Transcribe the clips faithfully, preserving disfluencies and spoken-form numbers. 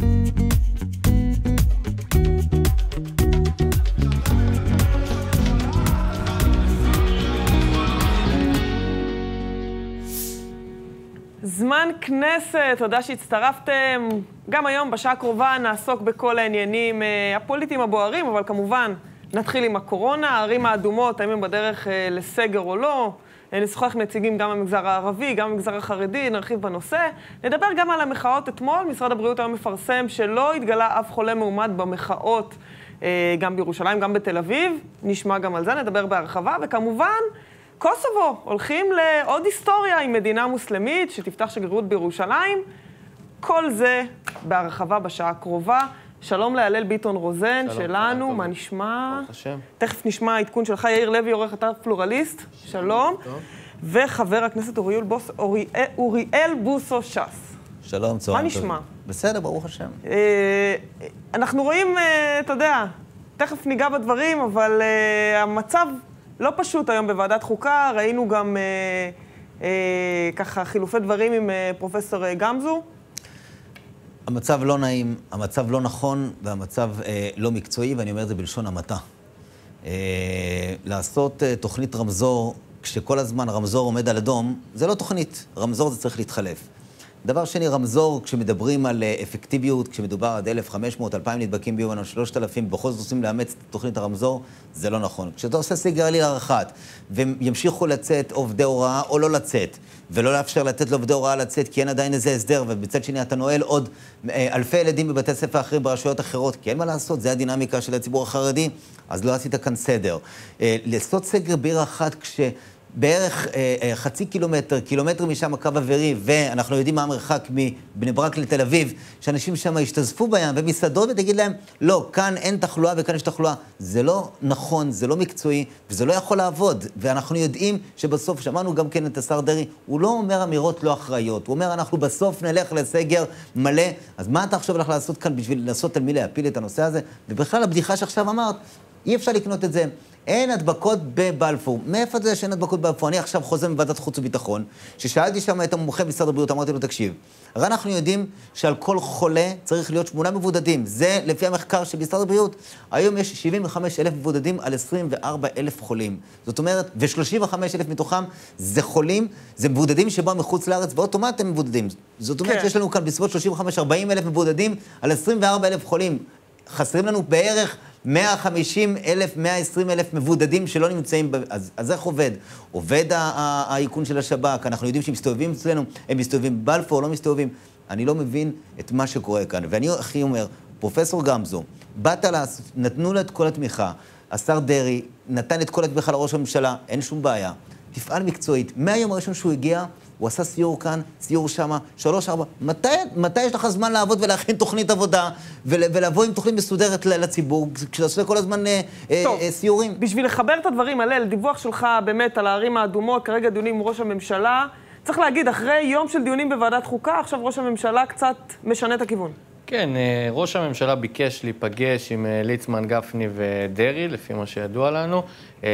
זמן כנסת, תודה שהצטרפתם. גם היום בשעה הקרובה נעסוק בכל העניינים הפוליטיים הבוערים, אבל כמובן נתחיל עם הקורונה, הערים האדומות, האם הם בדרך לסגר או לא. נשוחח עם נציגים גם במגזר הערבי, גם במגזר החרדי, נרחיב בנושא. נדבר גם על המחאות אתמול. משרד הבריאות היום מפרסם שלא התגלה אף חולה מאומת במחאות, גם בירושלים, גם בתל אביב. נשמע גם על זה, נדבר בהרחבה, וכמובן קוסובו, הולכים לעוד היסטוריה עם מדינה מוסלמית שתפתח שגרירות בירושלים. כל זה בהרחבה בשעה הקרובה. שלום להלל ביטון רוזן שלנו, מה נשמע? תכף נשמע העדכון שלך, יאיר לוי, עורך אתר פלורליסט, שלום. וחבר הכנסת אוריאל בוסו ש"ס. שלום, צהריים טובים. מה נשמע? בסדר, ברוך השם. אנחנו רואים, אתה יודע, תכף ניגע בדברים, אבל המצב לא פשוט היום בוועדת חוקה, ראינו גם אה, אה, ככה חילופי דברים עם אה, פרופסור גמזו. המצב לא נעים, המצב לא נכון, והמצב אה, לא מקצועי, ואני אומר את זה בלשון המעטה. אה, לעשות אה, תוכנית רמזור, כשכל הזמן רמזור עומד על אדום, זה לא תוכנית, רמזור זה צריך להתחלף. דבר שני, רמזור, כשמדברים על אפקטיביות, כשמדובר עד אלף וחמש מאות, אלפיים נדבקים ביום, או שלושת אלפים, בכל זאת עושים לאמץ את תוכנית הרמזור, זה לא נכון. כשאתה עושה סגר על עיר אחת, וימשיכו לצאת עובדי הוראה או לא לצאת, ולא לאפשר לתת לעובדי הוראה לצאת, כי אין עדיין איזה הסדר, ובצד שני אתה נועל עוד אלפי ילדים בבתי ספר אחרים ברשויות אחרות, כי אין מה לעשות, זה הדינמיקה של הציבור החרדי, אז לא עשית כאן סדר. לעשות סגר בעיר אחת כש... בערך אה, חצי קילומטר, קילומטר משם הקו אווירי, ואנחנו יודעים מה המרחק מבני ברק לתל אביב, שאנשים שם ישתזפו בים ומסעדות ותגיד להם, לא, כאן אין תחלואה וכאן יש תחלואה. זה לא נכון, זה לא מקצועי, וזה לא יכול לעבוד. ואנחנו יודעים שבסוף, שמענו גם כן את השר דרי, הוא לא אומר אמירות לא אחראיות, הוא אומר, אנחנו בסוף נלך לסגר מלא, אז מה אתה עכשיו הולך לעשות כאן בשביל לנסות על מי להפיל את הנושא הזה? ובכלל הבדיחה שעכשיו אמרת, אי אפשר לקנות את זה. אין הדבקות בבלפור. מאיפה זה שאין הדבקות בבלפור? אני עכשיו חוזר מוועדת חוץ וביטחון, ששאלתי שם את המומחה במשרד הבריאות, אמרתי לו, תקשיב, הרי אנחנו יודעים שעל כל חולה צריך להיות שמונה מבודדים. זה לפי המחקר של משרד הבריאות. היום יש שבעים וחמישה אלף מבודדים על עשרים וארבעה אלף חולים. זאת אומרת, ו-שלושים וחמישה אלף מתוכם זה חולים, זה מבודדים שבאו מחוץ לארץ, ואוטומט הם מבודדים. זאת אומרת, כן. שיש לנו כאן בסביבות שלושים וחמישה עד ארבעים אלף מבודדים על עשרים וארבעה אלף חולים. חסרים לנו בערך מאה וחמישים אלף, מאה ועשרים אלף מבודדים שלא נמצאים, אז, אז איך עובד? עובד האיכון של השב"כ, אנחנו יודעים שהם מסתובבים אצלנו, הם מסתובבים בבלפור, לא מסתובבים. אני לא מבין את מה שקורה כאן. ואני הכי אומר, פרופסור גמזו, באת לה, נתנו לה את כל התמיכה, השר דרי נתן את כל התמיכה לראש הממשלה, אין שום בעיה. תפעל מקצועית. מהיום הראשון שהוא הגיע, הוא עשה סיור כאן, סיור שמה, שלוש, ארבע. מתי, מתי יש לך זמן לעבוד ולהכין תוכנית עבודה, ולבוא עם תוכנית מסודרת לציבור, כשאתה עושה כל הזמן טוב, אה, סיורים? בשביל לחבר את הדברים, הלל, דיווח שלך באמת על הערים האדומות, כרגע דיונים עם ראש הממשלה. צריך להגיד, אחרי יום של דיונים בוועדת חוקה, עכשיו ראש הממשלה קצת משנה את הכיוון. כן, ראש הממשלה ביקש להיפגש עם ליצמן, גפני ודרי, לפי מה שידוע לנו,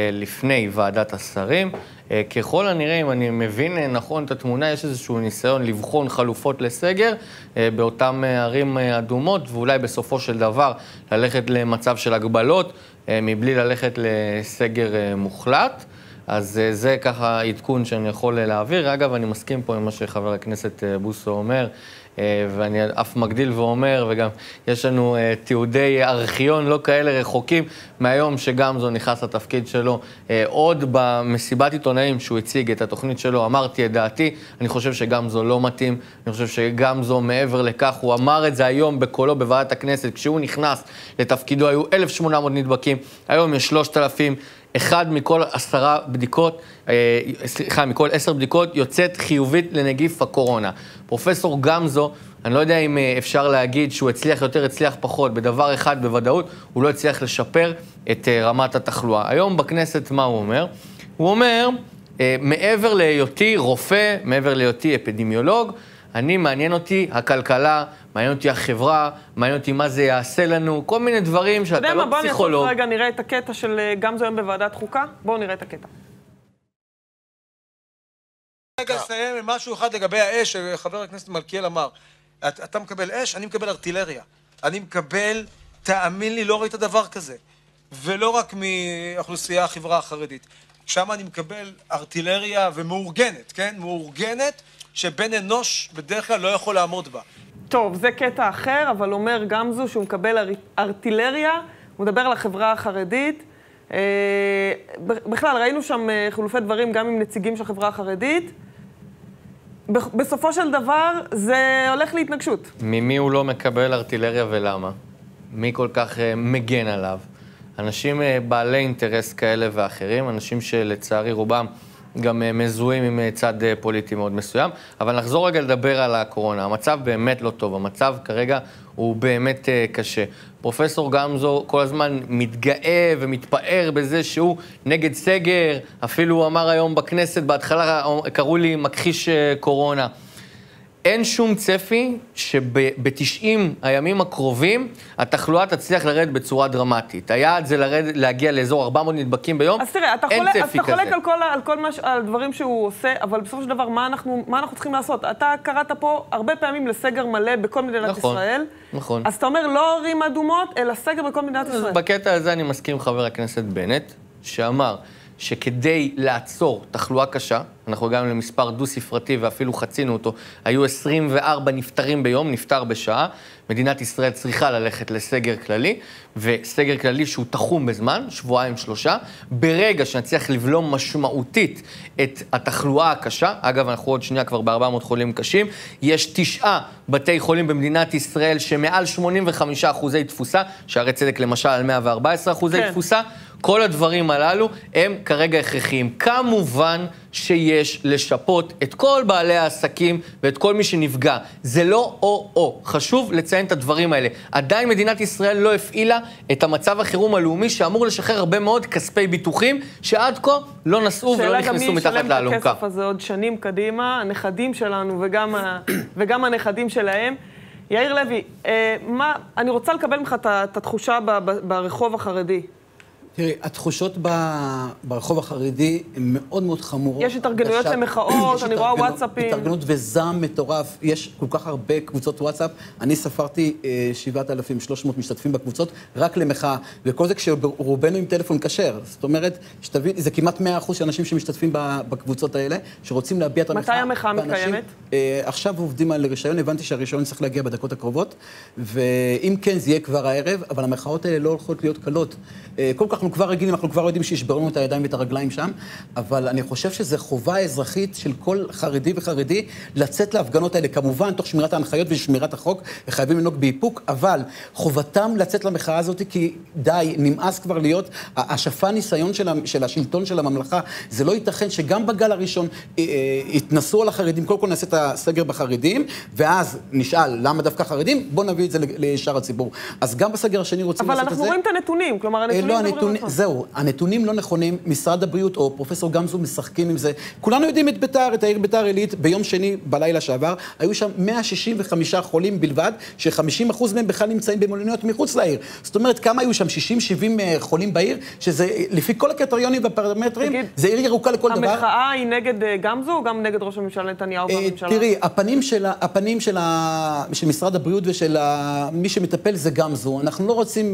לפני ועדת השרים. ככל הנראה, אם אני מבין נכון את התמונה, יש איזשהו ניסיון לבחון חלופות לסגר באותם ערים אדומות, ואולי בסופו של דבר ללכת למצב של הגבלות, מבלי ללכת לסגר מוחלט. אז זה ככה עדכון שאני יכול להעביר. אגב, אני מסכים פה עם מה שחבר הכנסת בוסו אומר, ואני אף מגדיל ואומר, וגם יש לנו תיעודי ארכיון לא כאלה רחוקים מהיום שגמזו נכנס לתפקיד שלו. עוד במסיבת עיתונאים שהוא הציג את התוכנית שלו, אמרתי את דעתי, אני חושב שגמזו לא מתאים, אני חושב שגמזו מעבר לכך, הוא אמר את זה היום בקולו בוועדת הכנסת, כשהוא נכנס לתפקידו היו אלף ושמונה מאות נדבקים, היום יש שלושת אלפים, אחד מכל עשרה בדיקות, סליחה, מכל עשר בדיקות יוצאת חיובית לנגיף הקורונה. פרופסור גמזו, אני לא יודע אם אפשר להגיד שהוא הצליח יותר, הצליח פחות, בדבר אחד בוודאות, הוא לא הצליח לשפר את רמת התחלואה. היום בכנסת מה הוא אומר? הוא אומר, מעבר להיותי רופא, מעבר להיותי אפידמיולוג, אני מעניין אותי הכלכלה, מעניין אותי החברה, מעניין אותי מה זה יעשה לנו, כל מיני דברים שאתה לא פסיכולוג. בואו רגע נראה את הקטע של גמזו היום בוועדת חוקה, בואו נראה את הקטע. רגע לסיים משהו אחד לגבי האש, שחבר הכנסת מלכיאל אמר. אתה, אתה מקבל אש, אני מקבל ארטילריה. אני מקבל, תאמין לי, לא ראית דבר כזה. ולא רק מאוכלוסייה החברה החרדית. שם אני מקבל ארטילריה ומאורגנת, כן? מאורגנת שבן אנוש בדרך כלל לא יכול לעמוד בה. טוב, זה קטע אחר, אבל אומר גמזו שהוא מקבל אר... ארטילריה, הוא מדבר על החברה החרדית. אה, בכלל, ראינו שם חילופי דברים גם עם נציגים של החברה החרדית. בסופו של דבר, זה הולך להתנגשות. ממי הוא לא מקבל ארטילריה ולמה? מי כל כך מגן עליו? אנשים בעלי אינטרס כאלה ואחרים, אנשים שלצערי רובם גם מזוהים עם צד פוליטי מאוד מסוים, אבל נחזור רגע לדבר על הקורונה. המצב באמת לא טוב, המצב כרגע הוא באמת קשה. פרופסור גמזו כל הזמן מתגאה ומתפאר בזה שהוא נגד סגר, אפילו הוא אמר היום בכנסת, בהתחלה קראו לי מכחיש קורונה. אין שום צפי שב-תשעים הימים הקרובים התחלואה תצליח לרדת בצורה דרמטית. היעד זה לרד, להגיע לאזור ארבע מאות נדבקים ביום. אז תראה, אתה אין חולק, צפי אז אתה כזה. חולק על כל, על כל מה, על דברים שהוא עושה, אבל בסופו של דבר, מה אנחנו, מה אנחנו צריכים לעשות? אתה קראת פה הרבה פעמים לסגר מלא בכל מדינת נכון, ישראל. נכון. אז אתה אומר, לא ערים אדומות, אלא סגר בכל מדינת ישראל. בקטע הזה אני מסכים עם חבר הכנסת בנט, שאמר שכדי לעצור תחלואה קשה, אנחנו הגענו למספר דו-ספרתי ואפילו חצינו אותו, היו עשרים וארבעה נפטרים ביום, נפטר בשעה, מדינת ישראל צריכה ללכת לסגר כללי, וסגר כללי שהוא תחום בזמן, שבועיים שלושה, ברגע שנצליח לבלום משמעותית את התחלואה הקשה, אגב אנחנו עוד שנייה כבר ב-ארבע מאות חולים קשים, יש תשעה בתי חולים במדינת ישראל שמעל שמונים וחמישה אחוזי תפוסה, שערי צדק למשל על מאה וארבע עשרה אחוזי כן. תפוסה, כל הדברים הללו הם כרגע הכרחיים. כמובן שיש לשפות את כל בעלי העסקים ואת כל מי שנפגע. זה לא או-או. חשוב לציין את הדברים האלה. עדיין מדינת ישראל לא הפעילה את המצב החירום הלאומי שאמור לשחרר הרבה מאוד כספי ביטוחים שעד כה לא נסעו ולא נכנסו מתחת לאלונקה. שאלה גם מי ישלם את הכסף הזה עוד שנים קדימה, הנכדים שלנו וגם, ה... וגם הנכדים שלהם. יאיר לוי, אה, מה... אני רוצה לקבל ממך את התחושה ב... ב... ברחוב החרדי. תראי, התחושות ברחוב החרדי הן מאוד מאוד חמורות. יש התארגנויות למחאות, אני רואה וואטסאפים. התארגנות וזעם מטורף. יש כל כך הרבה קבוצות וואטסאפ. אני ספרתי שבעת אלפים ושלוש מאות משתתפים בקבוצות רק למחאה, וכל זה כשרובנו עם טלפון כשר. זאת אומרת, שתבין, זה כמעט מאה אחוז של אנשים שמשתתפים בקבוצות האלה, שרוצים להביע את המחאה. מתי המחאה מתקיימת? עכשיו עובדים על רישיון, הבנתי שהרישיון צריך להגיע בדקות הקרובות, ואם כן, זה יהיה כבר הערב, אבל המחאות האלה לא הולכות להיות קלות. כל כך אנחנו כבר רגילים, אנחנו כבר יודעים שישברנו את הידיים ואת הרגליים שם, אבל אני חושב שזו חובה אזרחית של כל חרדי וחרדי לצאת להפגנות האלה, כמובן, תוך שמירת ההנחיות ושמירת החוק, וחייבים לנהוג באיפוק, אבל חובתם לצאת למחאה הזאת, כי די, נמאס כבר להיות השפע ניסיון של, של השלטון של הממלכה. זה לא ייתכן שגם בגל הראשון התנסו על החרדים, קודם כל נעשה את הסגר בחרדים, ואז נשאל למה דווקא חרדים, בוא נביא את זה לשאר הציבור. אז גם בסגר השני רוצים לעשות את זה. אבל אנחנו רואים את הנתונים, כלומר, הנתונים לא, הנתונים, זהו, הנתונים לא נכונים, משרד הבריאות או פרופסור גמזו משחקים עם זה. כולנו יודעים את ביתר, את העיר ביתר עילית, ביום שני בלילה שעבר, היו שם מאה שישים וחמישה חולים בלבד, ש-חמישים אחוז מהם בכלל נמצאים במלוניות מחוץ לעיר. זאת אומרת, כמה היו שם? שישים שבעים חולים בעיר, שזה לפי כל הקריטריונים והפרמטרים, זה עיר ירוקה לכל דבר. המחאה היא נגד גמזו או גם נגד ראש הממשלה נתניהו והממשלה? תראי, הפנים של הפנים של משרד הבריאות ושל מי שמטפל זה גמזו. אנחנו לא רוצים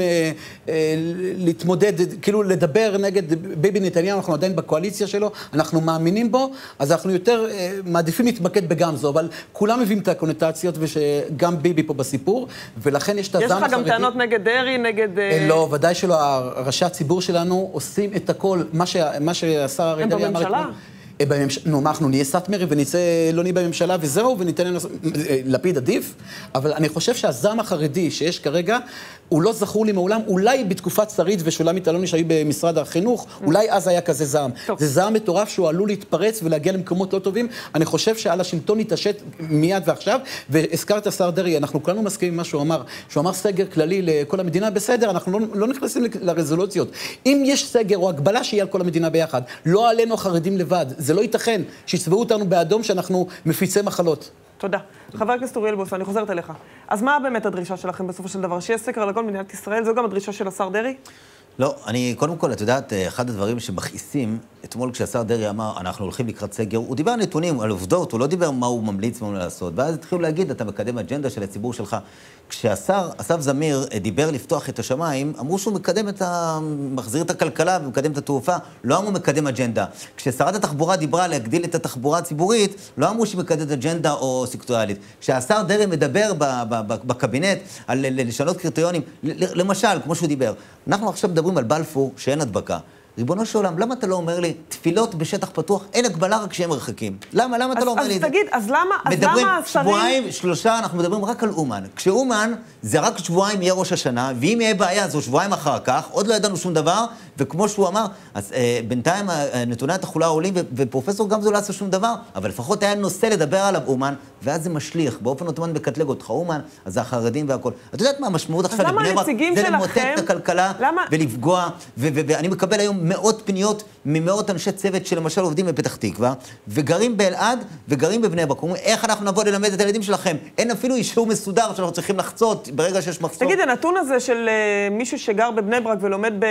להתמודד, כאילו לדבר נגד ביבי נתניהו, אנחנו עדיין בקואליציה שלו, אנחנו מאמינים בו, אז אנחנו יותר מעדיפים להתמקד בגמזו, אבל כולם מביאים את הקונוטציות ושגם ביבי פה בסיפור, ולכן יש את הזעם החרדי. יש לך גם טענות נגד דרעי, נגד... לא, ודאי שלא, ראשי הציבור שלנו עושים את הכל, מה שהשר אריה דרעי אמר... הם בממשלה? נו, מה, אנחנו נהיה סאטמרי ונצא, לא נהיה בממשלה וזהו, וניתן לנו לפיד עדיף, אבל אני חושב שהזעם החרדי שיש כרגע, הוא לא זכור לי מעולם, אולי בתקופת שרית ושולמית אלוני שהיו במשרד החינוך, אולי אז היה כזה זעם. זה זעם מטורף שהוא עלול להתפרץ ולהגיע למקומות לא טובים. אני חושב שעל השלטון יתעשת מיד ועכשיו, והזכרת השר דרעי, אנחנו כולנו מסכימים עם מה שהוא אמר, שהוא אמר סגר כללי לכל המדינה, בסדר, אנחנו לא, לא נכנסים לרזולוציות. אם יש סגר או הגבלה שיהיה על כל המדינה ביחד, לא עלינו החרדים לבד, זה לא ייתכן שיצבעו אותנו באדום שאנחנו מפיצי מחלות. תודה. חבר הכנסת אוריאל בוסו, אני חוזרת אליך. אז מה באמת הדרישה שלכם בסופו של דבר? שיהיה סקר על כל מדינת ישראל? זו גם הדרישה של השר דרעי? לא, אני, קודם כל, את יודעת, אחד הדברים שמכעיסים, אתמול כשהשר דרעי אמר, אנחנו הולכים לקראת סגר, הוא דיבר נתונים על עובדות, הוא לא דיבר מה הוא ממליץ מה לעשות, ואז התחילו להגיד, אתה מקדם אג'נדה של הציבור שלך. כשהשר, אסף זמיר, דיבר לפתוח את השמיים, אמרו שהוא מקדם את ה... מחזיר את הכלכלה ומקדם את התעופה, לא אמרו מקדם אג'נדה. כששרת התחבורה דיברה להגדיל את התחבורה הציבורית, לא אמרו שהיא מקדמת אג'נדה או סקטוריאלית. כשהשר דרעי מדבר בקבינט על לשנות קריטריונים, למשל, כמו שהוא דיבר, אנחנו עכשיו מדברים על בלפור שאין הדבקה. ריבונו של עולם, למה אתה לא אומר לי, תפילות בשטח פתוח, אין הגבלה רק שהם מרחקים? למה? למה אתה לא אומר לי את זה? אז תגיד, אז למה השרים... מדברים שבועיים, שלושה, אנחנו מדברים רק על אומן. כשאומן, זה רק שבועיים יהיה ראש השנה, ואם יהיה בעיה, זו שבועיים אחר כך, עוד לא ידענו שום דבר, וכמו שהוא אמר, אז אה, בינתיים נתוני התחלואה עולים, ופרופסור גמזו לא עשה שום דבר, אבל לפחות היה נושא לדבר עליו אומן, ואז זה משליך, באופן אוטומט מקטלג אותך אומן, אז זה החרדים והכל. את יודעת מה המשמעות עכשיו לבני ברק? זה למוטט את הכלכלה ולפגוע, ואני מקבל היום מאות פניות ממאות אנשי צוות שלמשל עובדים בפתח תקווה, וגרים באלעד וגרים בבני ברק. אומרים, איך אנחנו נבוא ללמד את הילדים שלכם? אין אפילו אישור מסודר שאנחנו צריכים לחצות ברגע שיש מחסור. תגיד, הנתון הזה של מישהו שגר בבני ברק ולומד ב...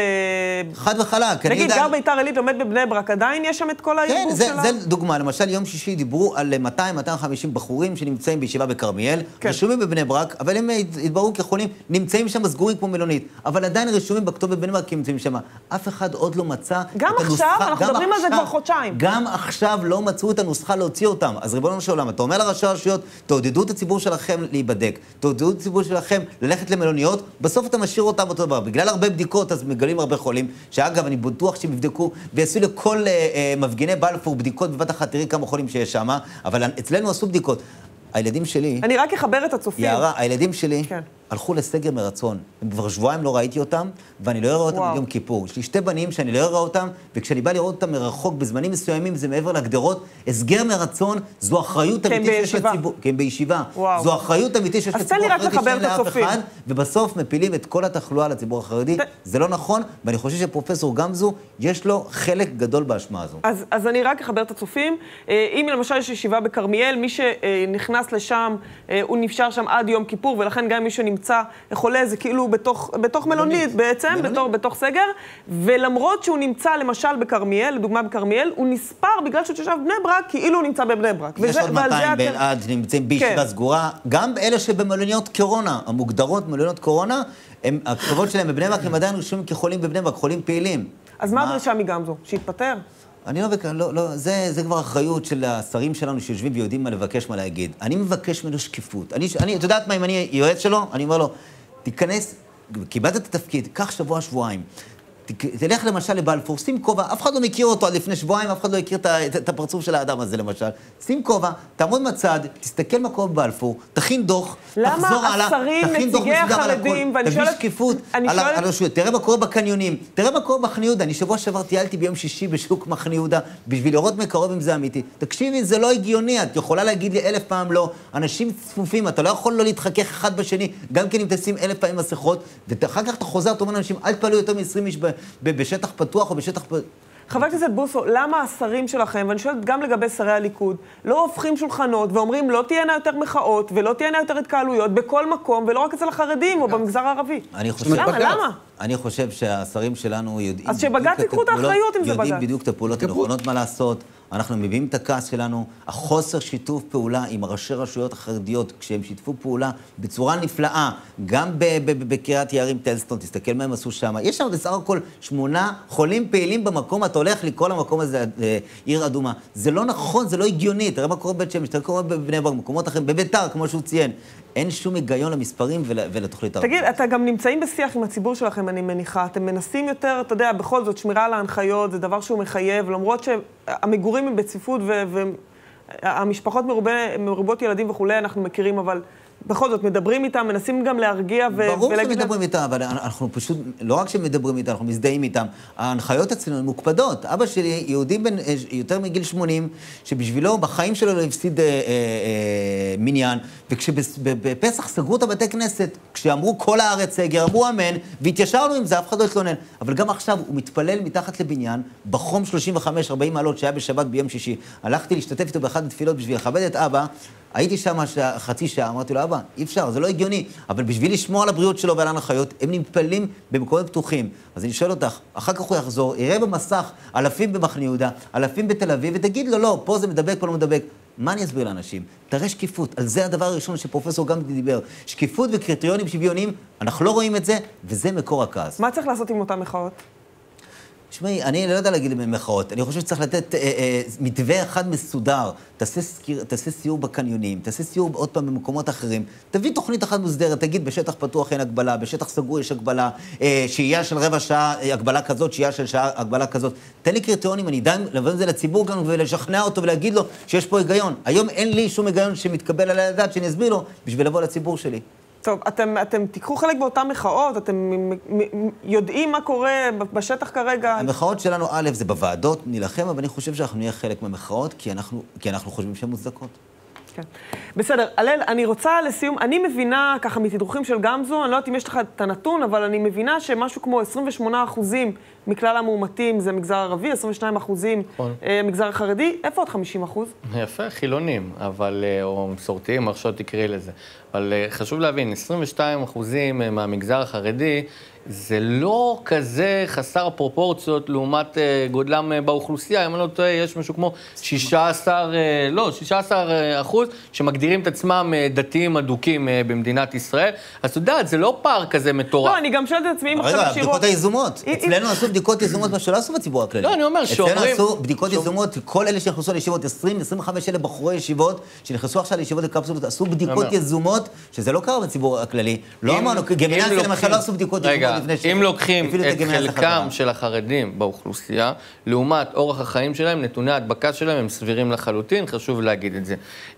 חד וחלק. תגיד, גר ביתר עילית, לומד בבני ברק, עדיין יש שם את כל הערבוב שלה? כן, זה דוגמה. למשל, יום שישי דיברו על מאתיים מאתיים וחמישים בחורים שנמצאים בישיבה בכרמיאל, רשומים בבני ברק, אבל הם התבררו כחולים, נמצאים שם סגורים כמו מלונית, אבל עדיין רשומים בכתובת בבני ברק כי נמצאים שם. אף אחד עוד לא מצא גם עכשיו, אנחנו מדברים על זה כבר חודשיים. גם עכשיו לא מצאו את הנוסחה להוציא אותם. אז ריבונו של עולם, אתה אומר לראשי הרשויות, תעודדו את הציבור שלכם להיבדק, תעודדו את הציבור שלכם ללכת למלוניות, בסוף אתה משאיר אותם אותו דבר. בגלל הרבה בדיקות, אז מגלים הרבה חולים, שאגב, אני בטוח שהם יבדקו, ויעשו לכל אה, מפגיני בלפור בדיקות בבת אחת, תראי כמה חולים שיש שם, אבל אצלנו עשו בדיקות. הילדים שלי... אני רק אחבר את הצופים. יערה, הילדים שלי כן. הלכו לסגר מרצון. הם כבר שבועיים לא ראיתי אותם, ואני לא אראה אותם ביום כיפור. יש לי שתי בנים שאני לא אראה אותם, וכשאני בא לראות אותם מרחוק בזמנים מסוימים, זה מעבר לגדרות. הסגר מרצון, זו אחריות אמיתית שיש לציבור. כן, בישיבה. וואו. זו אחריות אמיתית שיש לציבור. אז תן לי רק לחבר את הצופים. ובסוף מפילים את כל התחלואה לציבור החרדי. זה לא נכון, ואני חושב שפרופסור גמזו, יש לו חלק גדול באשמה הזו. אז, אז אני רק אחבר את הצופים. אם למשל יש ישיבה בכרמיאל, מי שנכנס לשם, הוא נפשר שם עד יום כיפור, ולכן גם מי שנמצא חולה, זה כאילו בתוך, בתוך מלונית בעצם, בתוך, בתוך סגר, ולמרות שהוא נמצא למשל בכרמיאל, לדוגמה בכרמיאל, הוא נספר בגלל שהוא תושב בני ברק, כאילו הוא נמצא בבני ברק. יש עוד מאתיים באלעד שנמצאים בישיבה סגורה, גם אלה שבמלוניות קורונה, המוגדרות מלוניות קורונה, הכתובות שלהם בבני ברק הם עדיין רשומים כחולים בבני ברק, חולים פעילים. אז מה הדרישה מגמזו? שיתפטר? אני לא, לא, לא, זה, זה כבר אחריות של השרים שלנו שיושבים ויודעים מה לבקש, מה להגיד. אני מבקש ממנו שקיפות. אני, אני, את יודעת מה, אם אני יועץ שלו, אני אומר לו, תיכנס, קיבלת את התפקיד, קח שבוע, שבועיים. תלך למשל לבלפור, שים כובע, אף אחד לא מכיר אותו עד לפני שבועיים, אף אחד לא הכיר את הפרצוף של האדם הזה למשל. שים כובע, תעמוד מצד, תסתכל מה קורה בבלפור, תכין דוח, תחזור הלאה, תכין דוח מסודר על הכל, תביא שקיפות על הרשויות, תראה מה קורה בקניונים, תראה מה קורה במחנה יהודה. אני שבוע שעבר טיילתי ביום שישי בשוק מחנה יהודה, בשביל לראות מקרוב אם זה אמיתי. תקשיבי, זה לא הגיוני, את יכולה להגיד לי אלף פעם לא, אנשים צפופים, אתה לא יכול לא להתחכך אחד בשני, גם כן אם תשים אלף פעמים מסכות, ואחר כך אתה חוזר, אתה אומר לאנשים, אל תפעלו יותר מ-עשרים איש בשטח פתוח או בשטח... חבר הכנסת בוסו, למה השרים שלכם, ואני שואלת גם לגבי שרי הליכוד, לא הופכים שולחנות ואומרים לא תהיינה יותר מחאות ולא תהיינה יותר התקהלויות בכל מקום, ולא רק אצל החרדים או במגזר הערבי? למה? למה? אני חושב שהשרים שלנו יודעים... אז שבג"ץ ייקחו את האחריות אם זה בג"ץ. יודעים בדיוק את הפעולות הנכונות מה לעשות. אנחנו מביאים את הכעס שלנו, החוסר שיתוף פעולה עם ראשי רשויות החרדיות, כשהם שיתפו פעולה בצורה נפלאה, גם בקריית יערים טלסטון, תסתכל מה הם עשו שם. יש שם בסך הכל שמונה חולים פעילים במקום, אתה הולך לקרוא למקום הזה עיר אדומה. זה לא נכון, זה לא הגיוני. תראה מה קורה בבית שמש, תראה מה קורה בבני ברק, במקומות אחרים, בביתר, כמו שהוא ציין. אין שום היגיון למספרים ולתוכנית הרבה. תגיד, אתה גם נמצאים בשיח עם הציבור שלכם, אני מניחה. אתם מנסים יותר, אתה יודע, בכל זאת, שמירה על ההנחיות, זה דבר שהוא מחייב, למרות שהמגורים הם בצפיפות והמשפחות מרובות ילדים וכולי, אנחנו מכירים, אבל בכל זאת, מדברים איתם, מנסים גם להרגיע ו... ברור שמדברים איתם, אבל אנחנו פשוט, לא רק שמדברים איתם, אנחנו מזדהים איתם. ההנחיות אצלנו הן מוקפדות. אבא שלי, יהודי בן יותר מגיל שמונים, שבשבילו, בחיים שלו לא הפסיד אה, אה, אה, מניין, וכשבפסח סגרו את הבתי כנסת, כשאמרו כל הארץ סגר, אמרו אמן, והתיישרנו עם זה, אף אחד לא התלונן. אבל גם עכשיו הוא מתפלל מתחת לבניין, בחום שלושים וחמש ארבעים מעלות שהיה בשבת ביום שישי. הלכתי להשתתף איתו באחד התפילות בשביל לכבד את אבא, הייתי שם חצי שעה, אמרתי לו, אבא, אי אפשר, זה לא הגיוני, אבל בשביל לשמור על הבריאות שלו ועל ההנחיות, הם נמפלים במקומות פתוחים. אז אני שואל אותך, אחר כך הוא יחזור, יראה במסך אלפים במחנה יהודה, אלפים בתל אביב, ותגיד לו, לא, פה זה מדבק, פה לא מדבק. מה אני אסביר לאנשים? תראה שקיפות, על זה הדבר הראשון שפרופסור גמזו דיבר. שקיפות וקריטריונים שוויוניים, אנחנו לא רואים את זה, וזה מקור הכעס. מה צריך לעשות עם אותן מחאות? תשמעי, אני לא יודע להגיד במחאות, אני חושב שצריך לתת אה, אה, מתווה אחד מסודר, תעשה, סקיר, תעשה סיור בקניונים, תעשה סיור עוד פעם במקומות אחרים, תביא תוכנית אחת מוסדרת, תגיד בשטח פתוח אין הגבלה, בשטח סגור יש הגבלה, אה, שהייה של רבע שעה, אה, הגבלה כזאת, שהייה של שעה, הגבלה כזאת. תן לי קריטריונים, אני אדע לבוא את זה לציבור גם ולשכנע אותו ולהגיד לו שיש פה היגיון. היום אין לי שום היגיון שמתקבל על הדעת שאני אסביר לו בשביל לבוא לציבור שלי. טוב, אתם, אתם תיקחו חלק באותן מחאות, אתם יודעים מה קורה בשטח כרגע? המחאות שלנו, א', זה בוועדות, נלחם, אבל אני חושב שאנחנו נהיה חלק מהמחאות, כי אנחנו, כי אנחנו חושבים שהן מוצדקות. כן. בסדר, הלל, אני רוצה לסיום, אני מבינה ככה מתדרוכים של גמזו, אני לא יודעת אם יש לך את הנתון, אבל אני מבינה שמשהו כמו עשרים ושמונה אחוזים מכלל המאומתים זה מגזר ערבי, עשרים ושניים אחוזים מגזר חרדי, איפה עוד חמישים אחוז? יפה, חילונים, אבל, או מסורתיים, מרשות תקראי לזה. אבל חשוב להבין, עשרים ושניים אחוזים מהמגזר החרדי, זה לא כזה חסר פרופורציות לעומת גודלם באוכלוסייה. אם אני לא טועה, יש משהו כמו שישה עשר, לא, שישה עשר אחוז שמגדירים את עצמם דתיים אדוקים במדינת ישראל. אז אתה יודעת, זה לא פער כזה מטורף. לא, אני גם שואלת את עצמי אם עכשיו ישירות... רגע, בדיקות היזומות. אצלנו עשו בדיקות יזומות מה שלא עשו בציבור הכללי. לא, אני אומר שאומרים... אצלנו עשו בדיקות יזומות, כל אלה שנכנסו לישיבות, עשרים עד עשרים וחמש אלה בחורי ישיבות, שנכנסו עכשיו לישיבות לקפסולות, עשו בדיקות יזומות, שזה לא קרה בציבור הכללי. לא אמרנו, גמינציה למשל לא עשו בדיקות יזומות. אם לוקחים את חלקם של החרדים באוכלוסייה, לעומת אורח החיים שלהם, נתוני ההדבקה שלהם הם סבירים לחלוטין, חשוב להגיד את זה.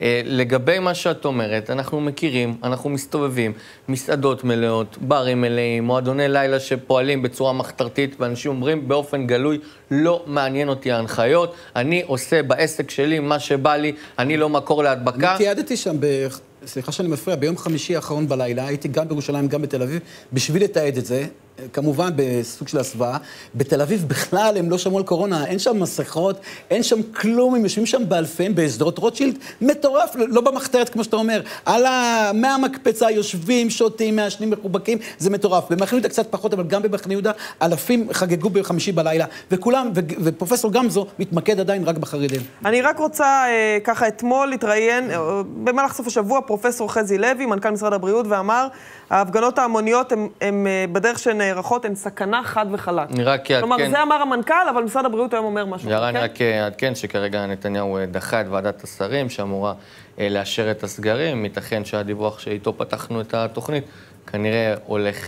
לגבי מה שאת אומרת, אנחנו מכירים, אנחנו מסתובבים, מסעדות מלאות, ברים מלאים, מועדוני לילה שפועלים בצורה מחתרתית, ואנשים אומרים באופן גלוי, לא מעניין אותי ההנחיות, אני עושה בעסק שלי מה שבא לי, אני לא מקור להדבקה. אני תיעדתי שם ב... סליחה שאני מפריע, ביום חמישי האחרון בלילה, הייתי גם בירושלים, גם בתל אביב, בשביל לתעד את זה, כמובן בסוג של הסוואה. בתל אביב בכלל הם לא שמעו על קורונה, אין שם מסכות, אין שם כלום, הם יושבים שם באלפיהם, בסדרות רוטשילד, מטורף, לא במחתרת כמו שאתה אומר, על מהמקפצה יושבים, שותים, מעשנים, מחובקים, זה מטורף. במחנה יהודה קצת פחות, אבל גם במחנה יהודה, אלפים חגגו בחמישי בלילה, וכולם, ו- ופרופסור גמזו מתמקד עדיין רק בחרדים. אני רק רוצה ככה אתמול להתראיין, במהלך סוף השבוע, פרופסור חזי לוי, מנכ"ל משרד הבריאות, ואמר, ההפגנות ההמוניות הן, הן בדרך שנערכות, הן סכנה חד וחלק. נראה כי כלומר, זה אמר המנכ"ל, אבל משרד הבריאות היום אומר משהו. יראה נראה כעדכן שכרגע נתניהו דחה את ועדת השרים, שאמורה לאשר את הסגרים, ייתכן שהדיווח שאיתו פתחנו את התוכנית, כנראה הולך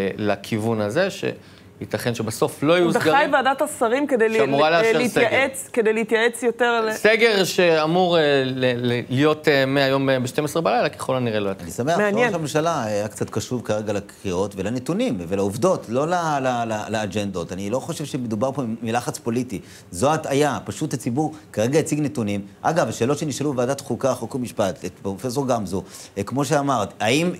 לכיוון הזה, ש... ייתכן שבסוף לא יהיו סגרים. הוא דחה את ועדת השרים כדי להתייעץ, כדי להתייעץ יותר... סגר שאמור להיות מהיום ב-שתים עשרה בלילה, ככל הנראה לא יתחיל. אני שמח שראש הממשלה היה קצת קשוב כרגע לקריאות ולנתונים ולעובדות, לא לאג'נדות. אני לא חושב שמדובר פה מלחץ פוליטי. זו הטעיה, פשוט הציבור כרגע הציג נתונים. אגב, השאלות שנשאלו בוועדת חוקה, חוק ומשפט, את פרופסור גמזו, כמו שאמרת, האם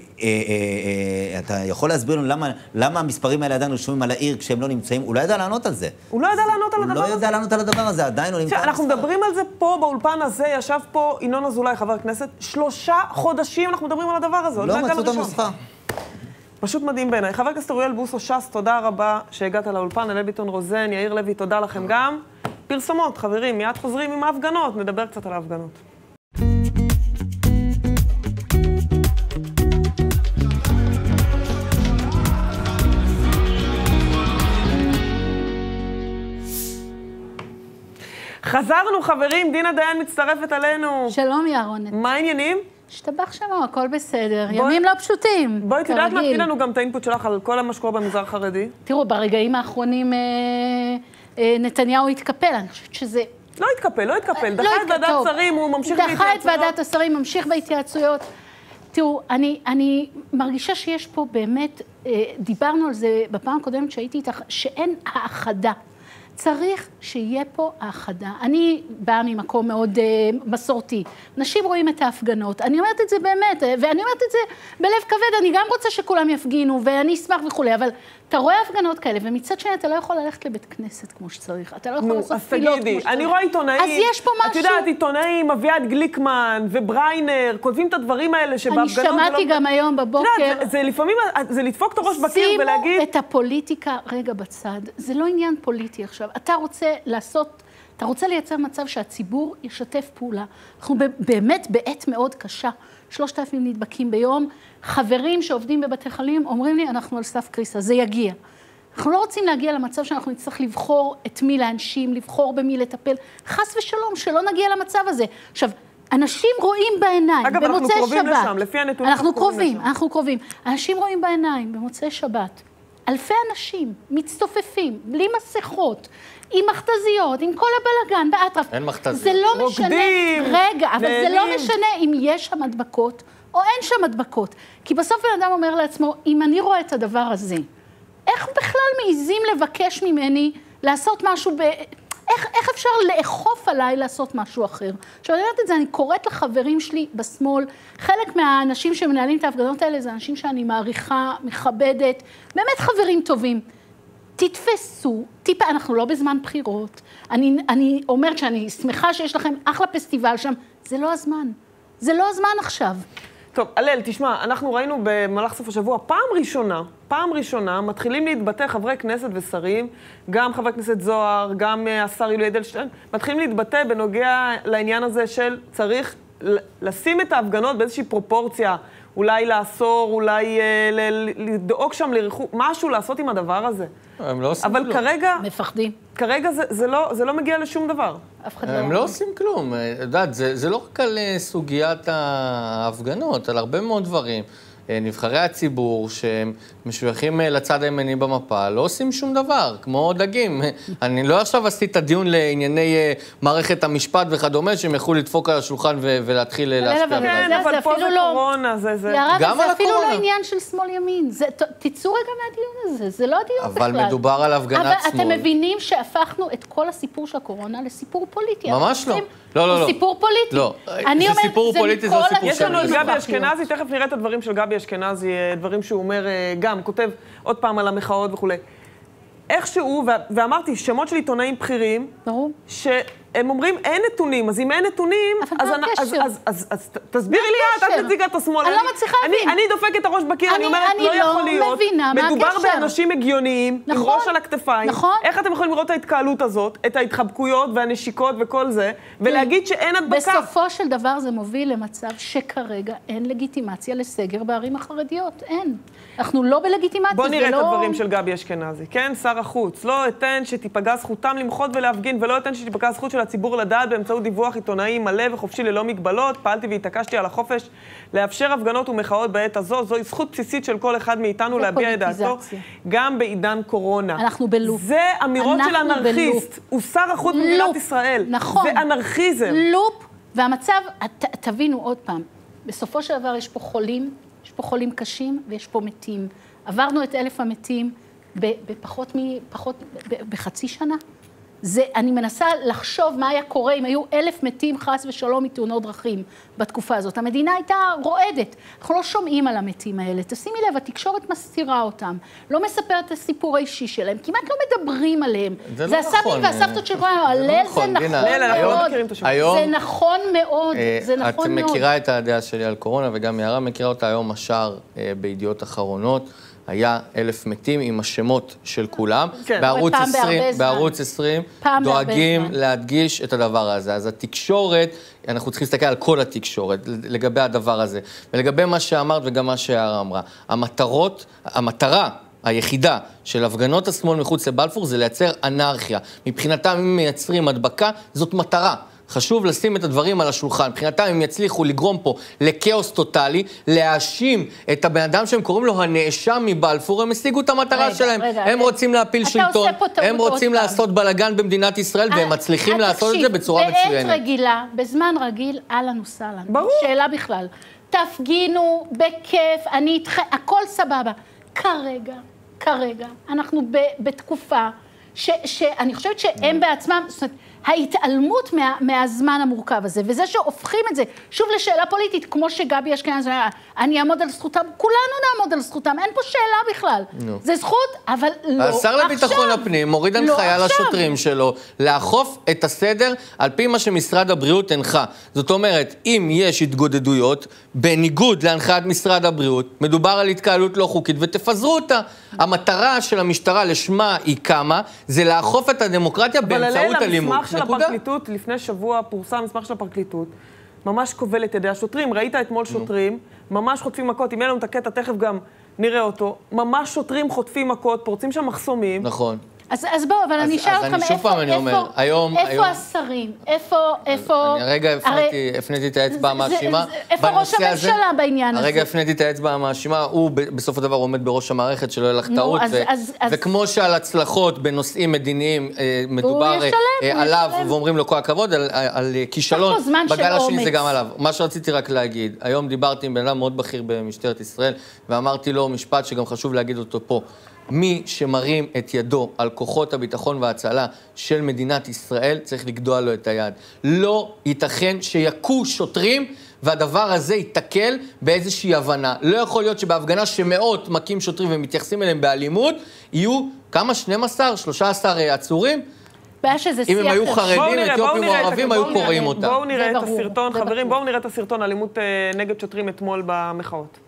אתה יכול להסביר לנו למה המספרים האלה עדיין רשומים על העיר כשהם לא נמצאים, הוא לא ידע לענות על זה. הוא לא ידע לענות על הדבר הזה. הוא לא ידע לענות על הדבר הזה, עדיין לא נמצא. אנחנו מדברים על זה פה, באולפן הזה, ישב פה ינון אזולאי, חבר הכנסת, שלושה חודשים אנחנו מדברים על הדבר הזה. לא מצאו את הנוסחה. פשוט מדהים בעיניי. חבר הכנסת אוריאל בוסו ש"ס, תודה רבה שהגעת לאולפן, הלל ביטון רוזן, יאיר לוי, תודה לכם גם. פרסומות, חברים, מיד חוזרים עם ההפגנות, נדבר קצת על ההפגנות. חזרנו, חברים, דינה דיין מצטרפת אלינו. שלום, ירונת. מה העניינים? השתבח שלום, הכל בסדר. בוא... ימים לא פשוטים. בואי, תדעת מה, תני לנו גם את האינפוט שלך על כל מה שקורה במגזר החרדי. תראו, ברגעים האחרונים אה, אה, נתניהו התקפל, אני חושבת שזה... לא התקפל, לא התקפל. דחה את ועדת שרים, הוא ממשיך בהתייעצויות. דחה את ועדת השרים, ממשיך בהתייעצויות. תראו, אני, אני מרגישה שיש פה באמת, אה, דיברנו על זה בפעם הקודמת שהייתי איתך, שאין האחדה. צריך שיהיה פה האחדה. אני באה ממקום מאוד uh, מסורתי. נשים רואים את ההפגנות. אני אומרת את זה באמת, ואני אומרת את זה בלב כבד. אני גם רוצה שכולם יפגינו, ואני אשמח וכולי, אבל אתה רואה הפגנות כאלה, ומצד שני אתה לא יכול ללכת לבית כנסת כמו שצריך. אתה לא יכול לעשות תפילות כמו שצריך. אני רואה עיתונאים, אז יש פה משהו. את יודעת, עיתונאים, אביעד גליקמן ובריינר, כותבים את הדברים האלה שבהפגנות... אני שמעתי גם היום בבוקר... זה לפעמים, זה לדפוק את הראש בקיר ולהגיד... שימו את הפוליטיקה רגע בצד. זה לא עניין פוליטי עכשיו. אתה רוצה לעשות, אתה רוצה לייצר מצב שהציבור ישתף פעולה. אנחנו באמת בעת מאוד קשה. שלושת אלפים נדבקים ביום. חברים שעובדים בבתי חולים אומרים לי, אנחנו על סף קריסה, זה יגיע. אנחנו לא רוצים להגיע למצב שאנחנו נצטרך לבחור את מי לאנשים, לבחור במי לטפל. חס ושלום, שלא נגיע למצב הזה. עכשיו, אנשים רואים בעיניים, אגב, במוצאי אנחנו קרובים שבת. לשם, לפי הנתונים אנחנו קרובים, לשם. אנחנו קרובים. אנשים רואים בעיניים, במוצאי שבת. אלפי אנשים מצטופפים, בלי מסכות, עם מכתזיות, עם כל הבלגן, באטרף. אין מכתזיות. זה לא משנה, רוקדים, רגע, אבל נהנים. זה לא משנה אם יש שם הדבקות או אין שם הדבקות. כי בסוף בן אדם אומר לעצמו, אם אני רואה את הדבר הזה, איך בכלל מעיזים לבקש ממני לעשות משהו ב... איך, איך אפשר לאכוף עליי לעשות משהו אחר? עכשיו, אני יודעת את זה, אני קוראת לחברים שלי בשמאל, חלק מהאנשים שמנהלים את ההפגנות האלה, זה אנשים שאני מעריכה, מכבדת, באמת חברים טובים. תתפסו, טיפה, אנחנו לא בזמן בחירות, אני, אני אומרת שאני שמחה שיש לכם אחלה פסטיבל שם, זה לא הזמן, זה לא הזמן עכשיו. טוב, הלל, תשמע, אנחנו ראינו במהלך סוף השבוע, פעם ראשונה, פעם ראשונה, מתחילים להתבטא חברי כנסת ושרים, גם חבר כנסת זוהר, גם השר יולי אדלשטיין, מתחילים להתבטא בנוגע לעניין הזה של צריך לשים את ההפגנות באיזושהי פרופורציה, אולי לאסור, אולי אה, לדאוג שם לריחוק, משהו לעשות עם הדבר הזה. הם לא עושים אבל כלום. כרגע, מפחדים. כרגע זה, זה, לא, זה לא מגיע לשום דבר. אף אחד הם לא עושים כלום. יודעת, זה, זה לא רק על סוגיית ההפגנות, על הרבה מאוד דברים. נבחרי הציבור שמשויכים לצד הימני במפה, לא עושים שום דבר, כמו דגים. אני לא עכשיו עשיתי את הדיון לענייני מערכת המשפט וכדומה, שהם יכולו לדפוק על השולחן ולהתחיל להשפיע. כן, אבל פה זה קורונה, זה זה. זה אפילו לא עניין של שמאל ימין. תצאו רגע מהדיון הזה, זה לא הדיון בכלל. אבל מדובר על הפגנת שמאל. אבל אתם מבינים שהפכנו את כל הסיפור של הקורונה לסיפור פוליטי. ממש לא. לא, לא, לא. הוא סיפור פוליטי. לא, זה סיפור פוליטי, זה לא סיפור יש לנו את גבי אשכנזי, תכף נראה את הדברים של גבי אשכנזי, דברים שהוא אומר גם, כותב עוד פעם על המחאות וכו'. איכשהו, ואמרתי, שמות של עיתונאים בכירים, ברור. שהם אומרים, אין נתונים, אז אם אין נתונים, אז תסבירי לי, את נציגה את השמאל. אני לא מצליחה להבין. אני דופקת את הראש בקיר, אני אומרת, לא יכול להיות. מדובר באנשים הגיוניים, עם ראש על הכתפיים. איך אתם יכולים לראות את ההתקהלות הזאת, את ההתחבקויות והנשיקות וכל זה, ולהגיד שאין הדבקה? בסופו של דבר זה מוביל למצב שכרגע אין לגיטימציה לסגר בערים החרדיות. אין. אנחנו לא בלגיטימציה. בוא נראה את הדברים של גבי אשכנזי. כן, שר החוץ. לא אתן שתיפגע זכותם למחות ולהפגין, ולא אתן שתיפגע זכות של הציבור לדעת באמצעות דיווח עיתונאי מלא וחופשי ללא מגבלות. פעלתי והתעקשתי על החופש לאפשר הפגנות ומחאות בעת הזו. זוהי זכות בסיסית של כל אחד מאיתנו להביע את דעתו, גם בעידן קורונה. אנחנו בלופ. זה אמירות של אנרכיסט. הוא שר החוץ במדינת ישראל. נכון. זה אנרכיזם. לופ, והמצב, תבינו עוד פעם, בסופו של דבר יש פה חולים, יש פה חולים קשים ויש פה מתים. עברנו את אלף המתים בפחות מ... פחות... בחצי שנה. זה, אני מנסה לחשוב מה היה קורה אם היו אלף מתים חס ושלום מתאונות דרכים בתקופה הזאת. המדינה הייתה רועדת. אנחנו לא שומעים על המתים האלה. תשימי לב, התקשורת מסתירה אותם. לא מספרת את הסיפור האישי שלהם. כמעט לא מדברים עליהם. זה, זה לא הסבים נכון. והסבתות של כולנו. הלל זה נכון מאוד. זה נכון מאוד. זה נכון מאוד. את מכירה את הדעה שלי על קורונה, וגם יערה מכירה אותה היום השאר בידיעות אחרונות. היה אלף מתים עם השמות של כולם. כן. בערוץ עשרים, בערוץ עשרים, דואגים להדגיש את הדבר הזה. אז התקשורת, אנחנו צריכים להסתכל על כל התקשורת לגבי הדבר הזה. ולגבי מה שאמרת וגם מה שיערה אמרה. המטרות, המטרה היחידה של הפגנות השמאל מחוץ לבלפור זה לייצר אנרכיה. מבחינתם, אם מייצרים הדבקה, זאת מטרה. חשוב לשים את הדברים על השולחן. מבחינתם, הם יצליחו לגרום פה לכאוס טוטלי, להאשים את הבן אדם שהם קוראים לו הנאשם מבלפור, הם השיגו את המטרה רגע, שלהם. רגע, הם רגע. רוצים להפיל שלטון, הם רוצים לעשות בלגן במדינת ישראל, והם מצליחים לעשות את זה בצורה מצוינת. בעת רגילה, בזמן רגיל, אהלן וסהלן. ברור. שאלה בכלל. תפגינו בכיף, אני איתכם, הכל סבבה. כרגע, כרגע, אנחנו בתקופה שאני חושבת שהם בעצמם, זאת אומרת, ההתעלמות מה, מהזמן המורכב הזה, וזה שהופכים את זה, שוב לשאלה פוליטית, כמו שגבי אשכנזי, אני אעמוד על זכותם, כולנו נעמוד על זכותם, אין פה שאלה בכלל. No. זה זכות, אבל לא עכשיו. השר לביטחון הפנים מוריד הנחיה לא לשוטרים שלו, לאכוף את הסדר על פי מה שמשרד הבריאות הנחה. זאת אומרת, אם יש התגודדויות, בניגוד להנחיית משרד הבריאות, מדובר על התקהלות לא חוקית, ותפזרו אותה. המטרה של המשטרה לשמה היא כמה, זה לאכוף את הדמוקרטיה באמצעות אלימות. של הפרקליטות, לפני שבוע פורסם מסמך של הפרקליטות, ממש כובל את ידי השוטרים, ראית אתמול שוטרים, ממש חוטפים מכות, אם אין לנו את הקטע, תכף גם נראה אותו, ממש שוטרים חוטפים מכות, פורצים שם מחסומים. נכון. אז, אז בואו, אבל אני אשאל אתכם, איפה, איפה, אומר, היום, איפה היום... השרים? איפה, איפה... אני הרגע הפניתי, הרי... הפניתי את האצבע המאשימה. איפה ראש הממשלה בעניין הזה? הרגע הפניתי את האצבע המאשימה, הוא בסוף הדבר עומד בראש המערכת, שלא יהיה לך טעות, אז, ו... אז, אז... וכמו שעל הצלחות בנושאים מדיניים מדובר ישלם, עליו, ואומרים לו כל הכבוד, על, על כישלון, בגל השני זה גם עליו. מה שרציתי רק להגיד, היום דיברתי עם בן אדם מאוד בכיר במשטרת ישראל, ואמרתי לו משפט שגם חשוב להגיד אותו פה. מי שמרים את ידו על כוחות הביטחון וההצלה של מדינת ישראל, צריך לגדוע לו את היד. לא ייתכן שיקו שוטרים, והדבר הזה ייתקל באיזושהי הבנה. לא יכול להיות שבהפגנה שמאות מכים שוטרים ומתייחסים אליהם באלימות, יהיו כמה? שנים עשר, שלושה עשר עצורים? אם הם היו חרדים, אתיופים או ערבים, היו קוראים אותם. בואו נראה את הסרטון, חברים, בואו נראה את הסרטון, אלימות נגד שוטרים אתמול במחאות.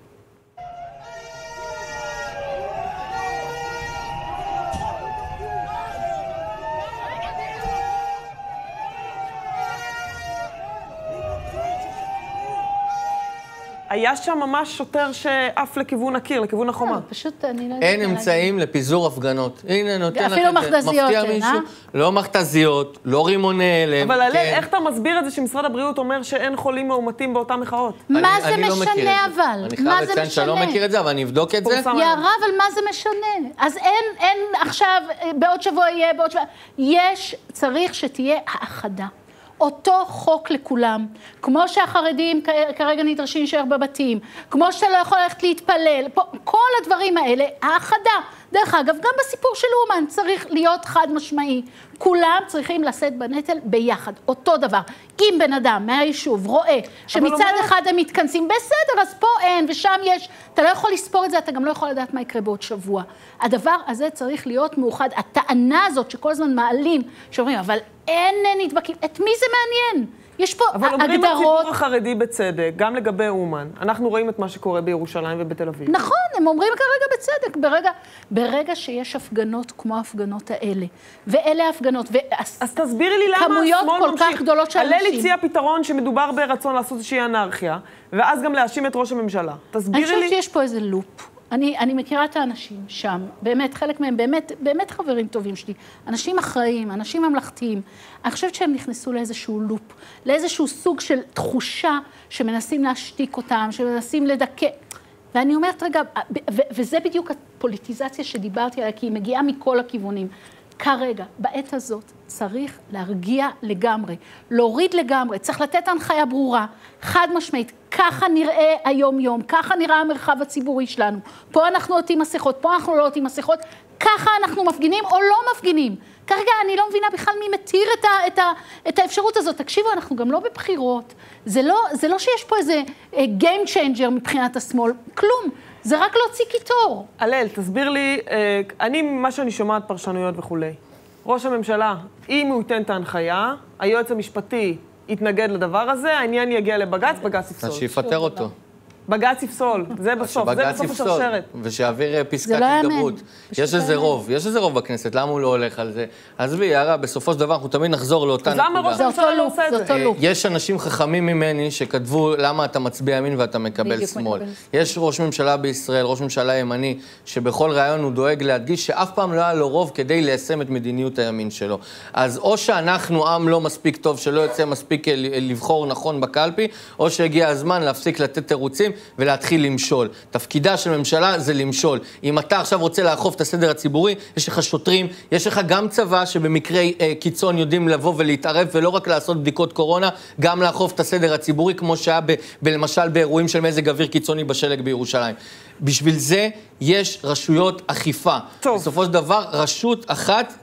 היה שם ממש שוטר שאף לכיוון הקיר, לכיוון החומה. פשוט אני לא יודעת... אין אמצעים לפיזור הפגנות. הנה, נותן לך את זה. אפילו מכתזיות, אה? לא מכתזיות, לא רימוני הלם. אבל איך אתה מסביר את זה שמשרד הבריאות אומר שאין חולים מאומתים באותן מחאות? מה זה משנה אבל? אני חייב לציין שאני לא מכיר את זה, אבל אני אבדוק את זה. יערה, אבל מה זה משנה? אז אין עכשיו, בעוד שבוע יהיה, בעוד שבוע... יש, צריך שתהיה האחדה. אותו חוק לכולם, כמו שהחרדים כרגע נדרשים להישאר בבתים, כמו שאתה לא יכול ללכת להתפלל, פה, כל הדברים האלה, האחדה. דרך אגב, גם בסיפור של אומן צריך להיות חד משמעי. כולם צריכים לשאת בנטל ביחד, אותו דבר. אם בן אדם מהיישוב רואה שמצד אחד הם מתכנסים, בסדר, אז פה אין ושם יש, אתה לא יכול לספור את זה, אתה גם לא יכול לדעת מה יקרה בעוד שבוע. הדבר הזה צריך להיות מאוחד. הטענה הזאת שכל הזמן מעלים, שאומרים, אבל אין נדבקים, את מי זה מעניין? יש פה הגדרות... אבל אומרים הציבור החרדי בצדק, גם לגבי אומן. אנחנו רואים את מה שקורה בירושלים ובתל אביב. נכון, הם אומרים כרגע בצדק. ברגע, ברגע שיש הפגנות כמו ההפגנות האלה, ואלה ההפגנות, אז תסבירי לי למה השמאל ממשיך. הלל הציע פתרון שמדובר ברצון לעשות איזושהי אנרכיה, ואז גם להאשים את ראש הממשלה. תסבירי לי... אני חושבת שיש פה איזה לופ. אני, אני מכירה את האנשים שם, באמת, חלק מהם באמת, באמת חברים טובים שלי, אנשים אחראיים, אנשים ממלכתיים. אני חושבת שהם נכנסו לאיזשהו לופ, לאיזשהו סוג של תחושה שמנסים להשתיק אותם, שמנסים לדכא. ואני אומרת, רגע, ו- וזה בדיוק הפוליטיזציה שדיברתי עליה, כי היא מגיעה מכל הכיוונים. כרגע, בעת הזאת, צריך להרגיע לגמרי, להוריד לגמרי, צריך לתת הנחיה ברורה, חד משמעית, ככה נראה היום-יום, ככה נראה המרחב הציבורי שלנו. פה אנחנו עוטים מסכות, פה אנחנו לא עוטים מסכות, ככה אנחנו מפגינים או לא מפגינים. כרגע אני לא מבינה בכלל מי מתיר את, ה, את, ה, את האפשרות הזאת. תקשיבו, אנחנו גם לא בבחירות. זה לא, זה לא שיש פה איזה game changer מבחינת השמאל, כלום. זה רק להוציא קיטור. הלל, תסביר לי, אני, מה שאני שומעת פרשנויות וכולי. ראש הממשלה, אם הוא ייתן את ההנחיה, היועץ המשפטי יתנגד לדבר הזה, העניין יגיע לבג"ץ, בג"ץ יפסול. אז שיפטר אותו. בג"ץ יפסול, זה בסוף, זה בסוף השרשרת. ושיעביר פסקת התגברות. יש איזה רוב, יש איזה רוב בכנסת, למה הוא לא הולך על זה? עזבי, יערה, בסופו של דבר אנחנו תמיד נחזור לאותה נקודה. אז למה ראש הממשלה לא עושה את זה? יש אנשים חכמים ממני שכתבו למה אתה מצביע ימין ואתה מקבל שמאל. יש ראש ממשלה בישראל, ראש ממשלה ימני, שבכל רעיון הוא דואג להדגיש שאף פעם לא היה לו רוב כדי ליישם את מדיניות הימין שלו. אז או שאנחנו עם לא מספיק טוב, שלא יוצא מספיק לבחור נכון בקלפי, או שהגיע הזמן להפסיק לתת תירוצים ולהתחיל למשול. תפקידה של ממשלה זה למשול. אם אתה עכשיו רוצה לאכוף את הסדר הציבורי, יש לך שוטרים, יש לך גם צבא שבמקרי אה, קיצון יודעים לבוא ולהתערב, ולא רק לעשות בדיקות קורונה, גם לאכוף את הסדר הציבורי, כמו שהיה ב, ב, למשל באירועים של מזג אוויר קיצוני בשלג בירושלים. בשביל זה יש רשויות אכיפה. טוב. בסופו של דבר, רשות אחת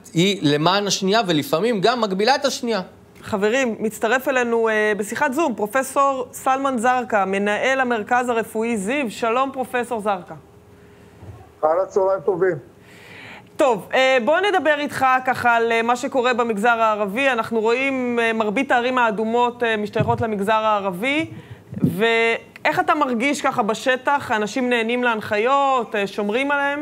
היא למען השנייה, ולפעמים גם מגבילה את השנייה. חברים, מצטרף אלינו uh, בשיחת זום, פרופסור סלמן זרקה, מנהל המרכז הרפואי זיו. שלום, פרופסור זרקה. אחר הצהריים טובים. טוב, בואו נדבר איתך ככה על מה שקורה במגזר הערבי. אנחנו רואים מרבית הערים האדומות משתייכות למגזר הערבי, ואיך אתה מרגיש ככה בשטח? אנשים נהנים להנחיות, שומרים עליהם?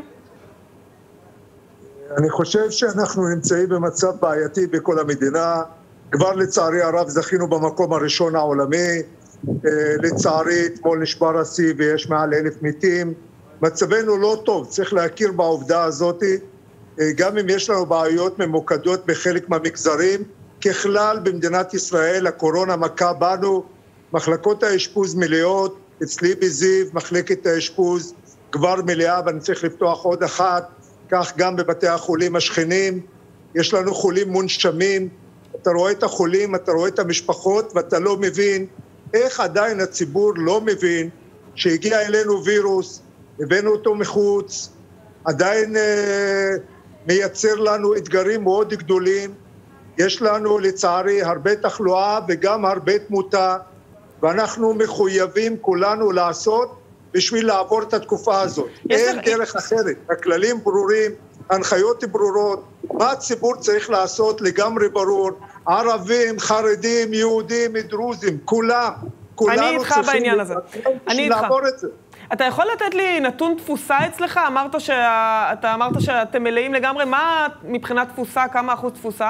אני חושב שאנחנו נמצאים במצב בעייתי בכל המדינה. כבר לצערי הרב זכינו במקום הראשון העולמי. לצערי אתמול נשבר השיא ויש מעל אלף מתים. מצבנו לא טוב, צריך להכיר בעובדה הזאת. גם אם יש לנו בעיות ממוקדות בחלק מהמגזרים, ככלל במדינת ישראל הקורונה מכה בנו, מחלקות האשפוז מלאות, אצלי בזיו מחלקת האשפוז כבר מלאה ואני צריך לפתוח עוד אחת, כך גם בבתי החולים השכנים, יש לנו חולים מונשמים, אתה רואה את החולים, אתה רואה את המשפחות ואתה לא מבין איך עדיין הציבור לא מבין שהגיע אלינו וירוס, הבאנו אותו מחוץ, עדיין אה, מייצר לנו אתגרים מאוד גדולים, יש לנו לצערי הרבה תחלואה וגם הרבה תמותה, ואנחנו מחויבים כולנו לעשות בשביל לעבור את התקופה הזאת. אין דרך אחרת, הכללים ברורים, הנחיות ברורות, מה הציבור צריך לעשות לגמרי ברור, ערבים, חרדים, יהודים, דרוזים, כולם, כולנו אני איתך בעניין הזה. אני איתך. לעבור את זה. אתה יכול לתת לי נתון תפוסה אצלך? אמרת שה... אתה אמרת שאתם מלאים לגמרי. מה מבחינת תפוסה? כמה אחוז תפוסה?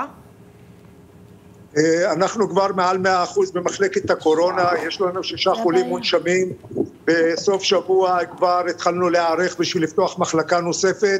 אנחנו כבר מעל מאה אחוז במחלקת הקורונה, יש לנו שישה חולים מונשמים, בסוף שבוע כבר התחלנו להיערך בשביל לפתוח מחלקה נוספת.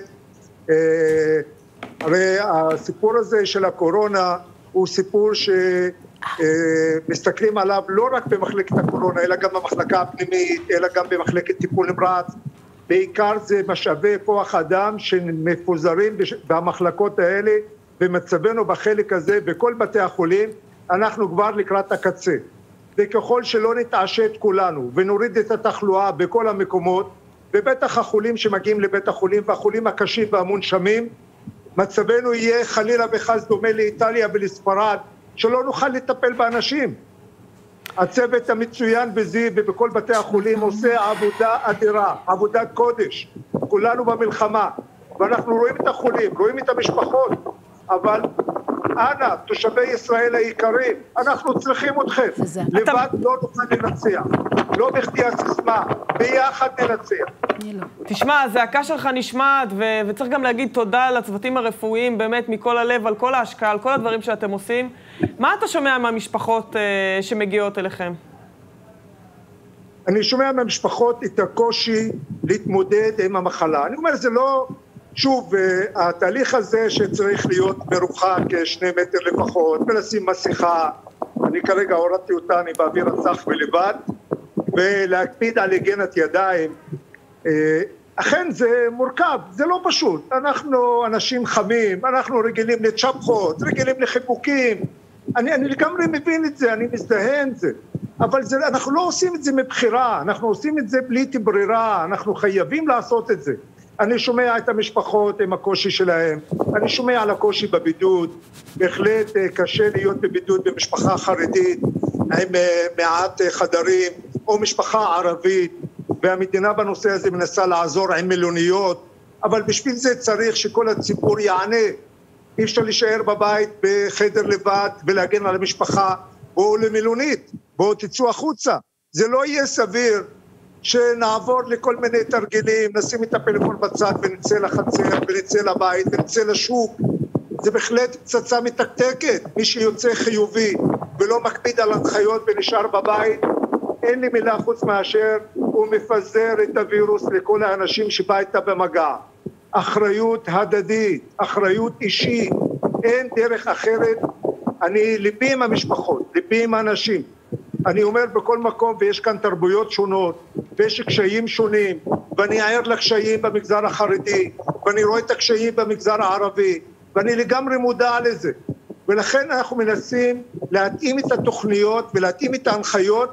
הרי הסיפור הזה של הקורונה הוא סיפור שמסתכלים עליו לא רק במחלקת הקורונה, אלא גם במחלקה הפנימית, אלא גם במחלקת טיפול נמרץ. בעיקר זה משאבי כוח אדם שמפוזרים במחלקות האלה, במצבנו בחלק הזה, בכל בתי החולים, אנחנו כבר לקראת הקצה. וככל שלא נתעשת כולנו ונוריד את התחלואה בכל המקומות, ובטח החולים שמגיעים לבית החולים והחולים הקשים והמונשמים, מצבנו יהיה חלילה וחס דומה לאיטליה ולספרד, שלא נוכל לטפל באנשים. הצוות המצוין בזיו ובכל בתי החולים עושה עבודה אדירה, עבודת קודש. כולנו במלחמה, ואנחנו רואים את החולים, רואים את המשפחות, אבל אנא, תושבי ישראל היקרים, אנחנו צריכים אתכם. לבד לא נוכל לנצח. לא בכדי הסיסמה, ביחד ננצח. תשמע, הזעקה שלך נשמעת, וצריך גם להגיד תודה לצוותים הרפואיים, באמת מכל הלב, על כל ההשקעה, על כל הדברים שאתם עושים. מה אתה שומע מהמשפחות שמגיעות אליכם? אני שומע מהמשפחות את הקושי להתמודד עם המחלה. אני אומר, זה לא... שוב, התהליך הזה שצריך להיות מרוחק שני מטר לפחות, ולשים מסכה, אני כרגע הורדתי אותה, אני באוויר הצח ולבד, ולהקפיד על היגיינת ידיים, אכן זה מורכב, זה לא פשוט, אנחנו אנשים חמים, אנחנו רגילים לצ'פחות, רגילים לחיבוקים, אני, אני לגמרי מבין את זה, אני מזדהה עם זה, אבל זה, אנחנו לא עושים את זה מבחירה, אנחנו עושים את זה בלי ברירה, אנחנו חייבים לעשות את זה. אני שומע את המשפחות עם הקושי שלהם, אני שומע על הקושי בבידוד, בהחלט קשה להיות בבידוד במשפחה חרדית, עם מעט חדרים, או משפחה ערבית, והמדינה בנושא הזה מנסה לעזור עם מלוניות, אבל בשביל זה צריך שכל הציבור יענה, אי אפשר להישאר בבית בחדר לבד ולהגן על המשפחה, בואו למלונית, בואו תצאו החוצה, זה לא יהיה סביר, שנעבור לכל מיני תרגילים, נשים את הפלאפון בצד ונצא לחצר ונצא לבית ונצא לשוק. זה בהחלט פצצה מתקתקת. מי שיוצא חיובי ולא מקפיד על הנחיות ונשאר בבית, אין לי מילה חוץ מאשר הוא מפזר את הווירוס לכל האנשים שבא איתה במגע. אחריות הדדית, אחריות אישית, אין דרך אחרת. אני ליבי עם המשפחות, ליבי עם האנשים. אני אומר בכל מקום, ויש כאן תרבויות שונות, ויש קשיים שונים, ואני ער לקשיים במגזר החרדי, ואני רואה את הקשיים במגזר הערבי, ואני לגמרי מודע לזה. ולכן אנחנו מנסים להתאים את התוכניות ולהתאים את ההנחיות,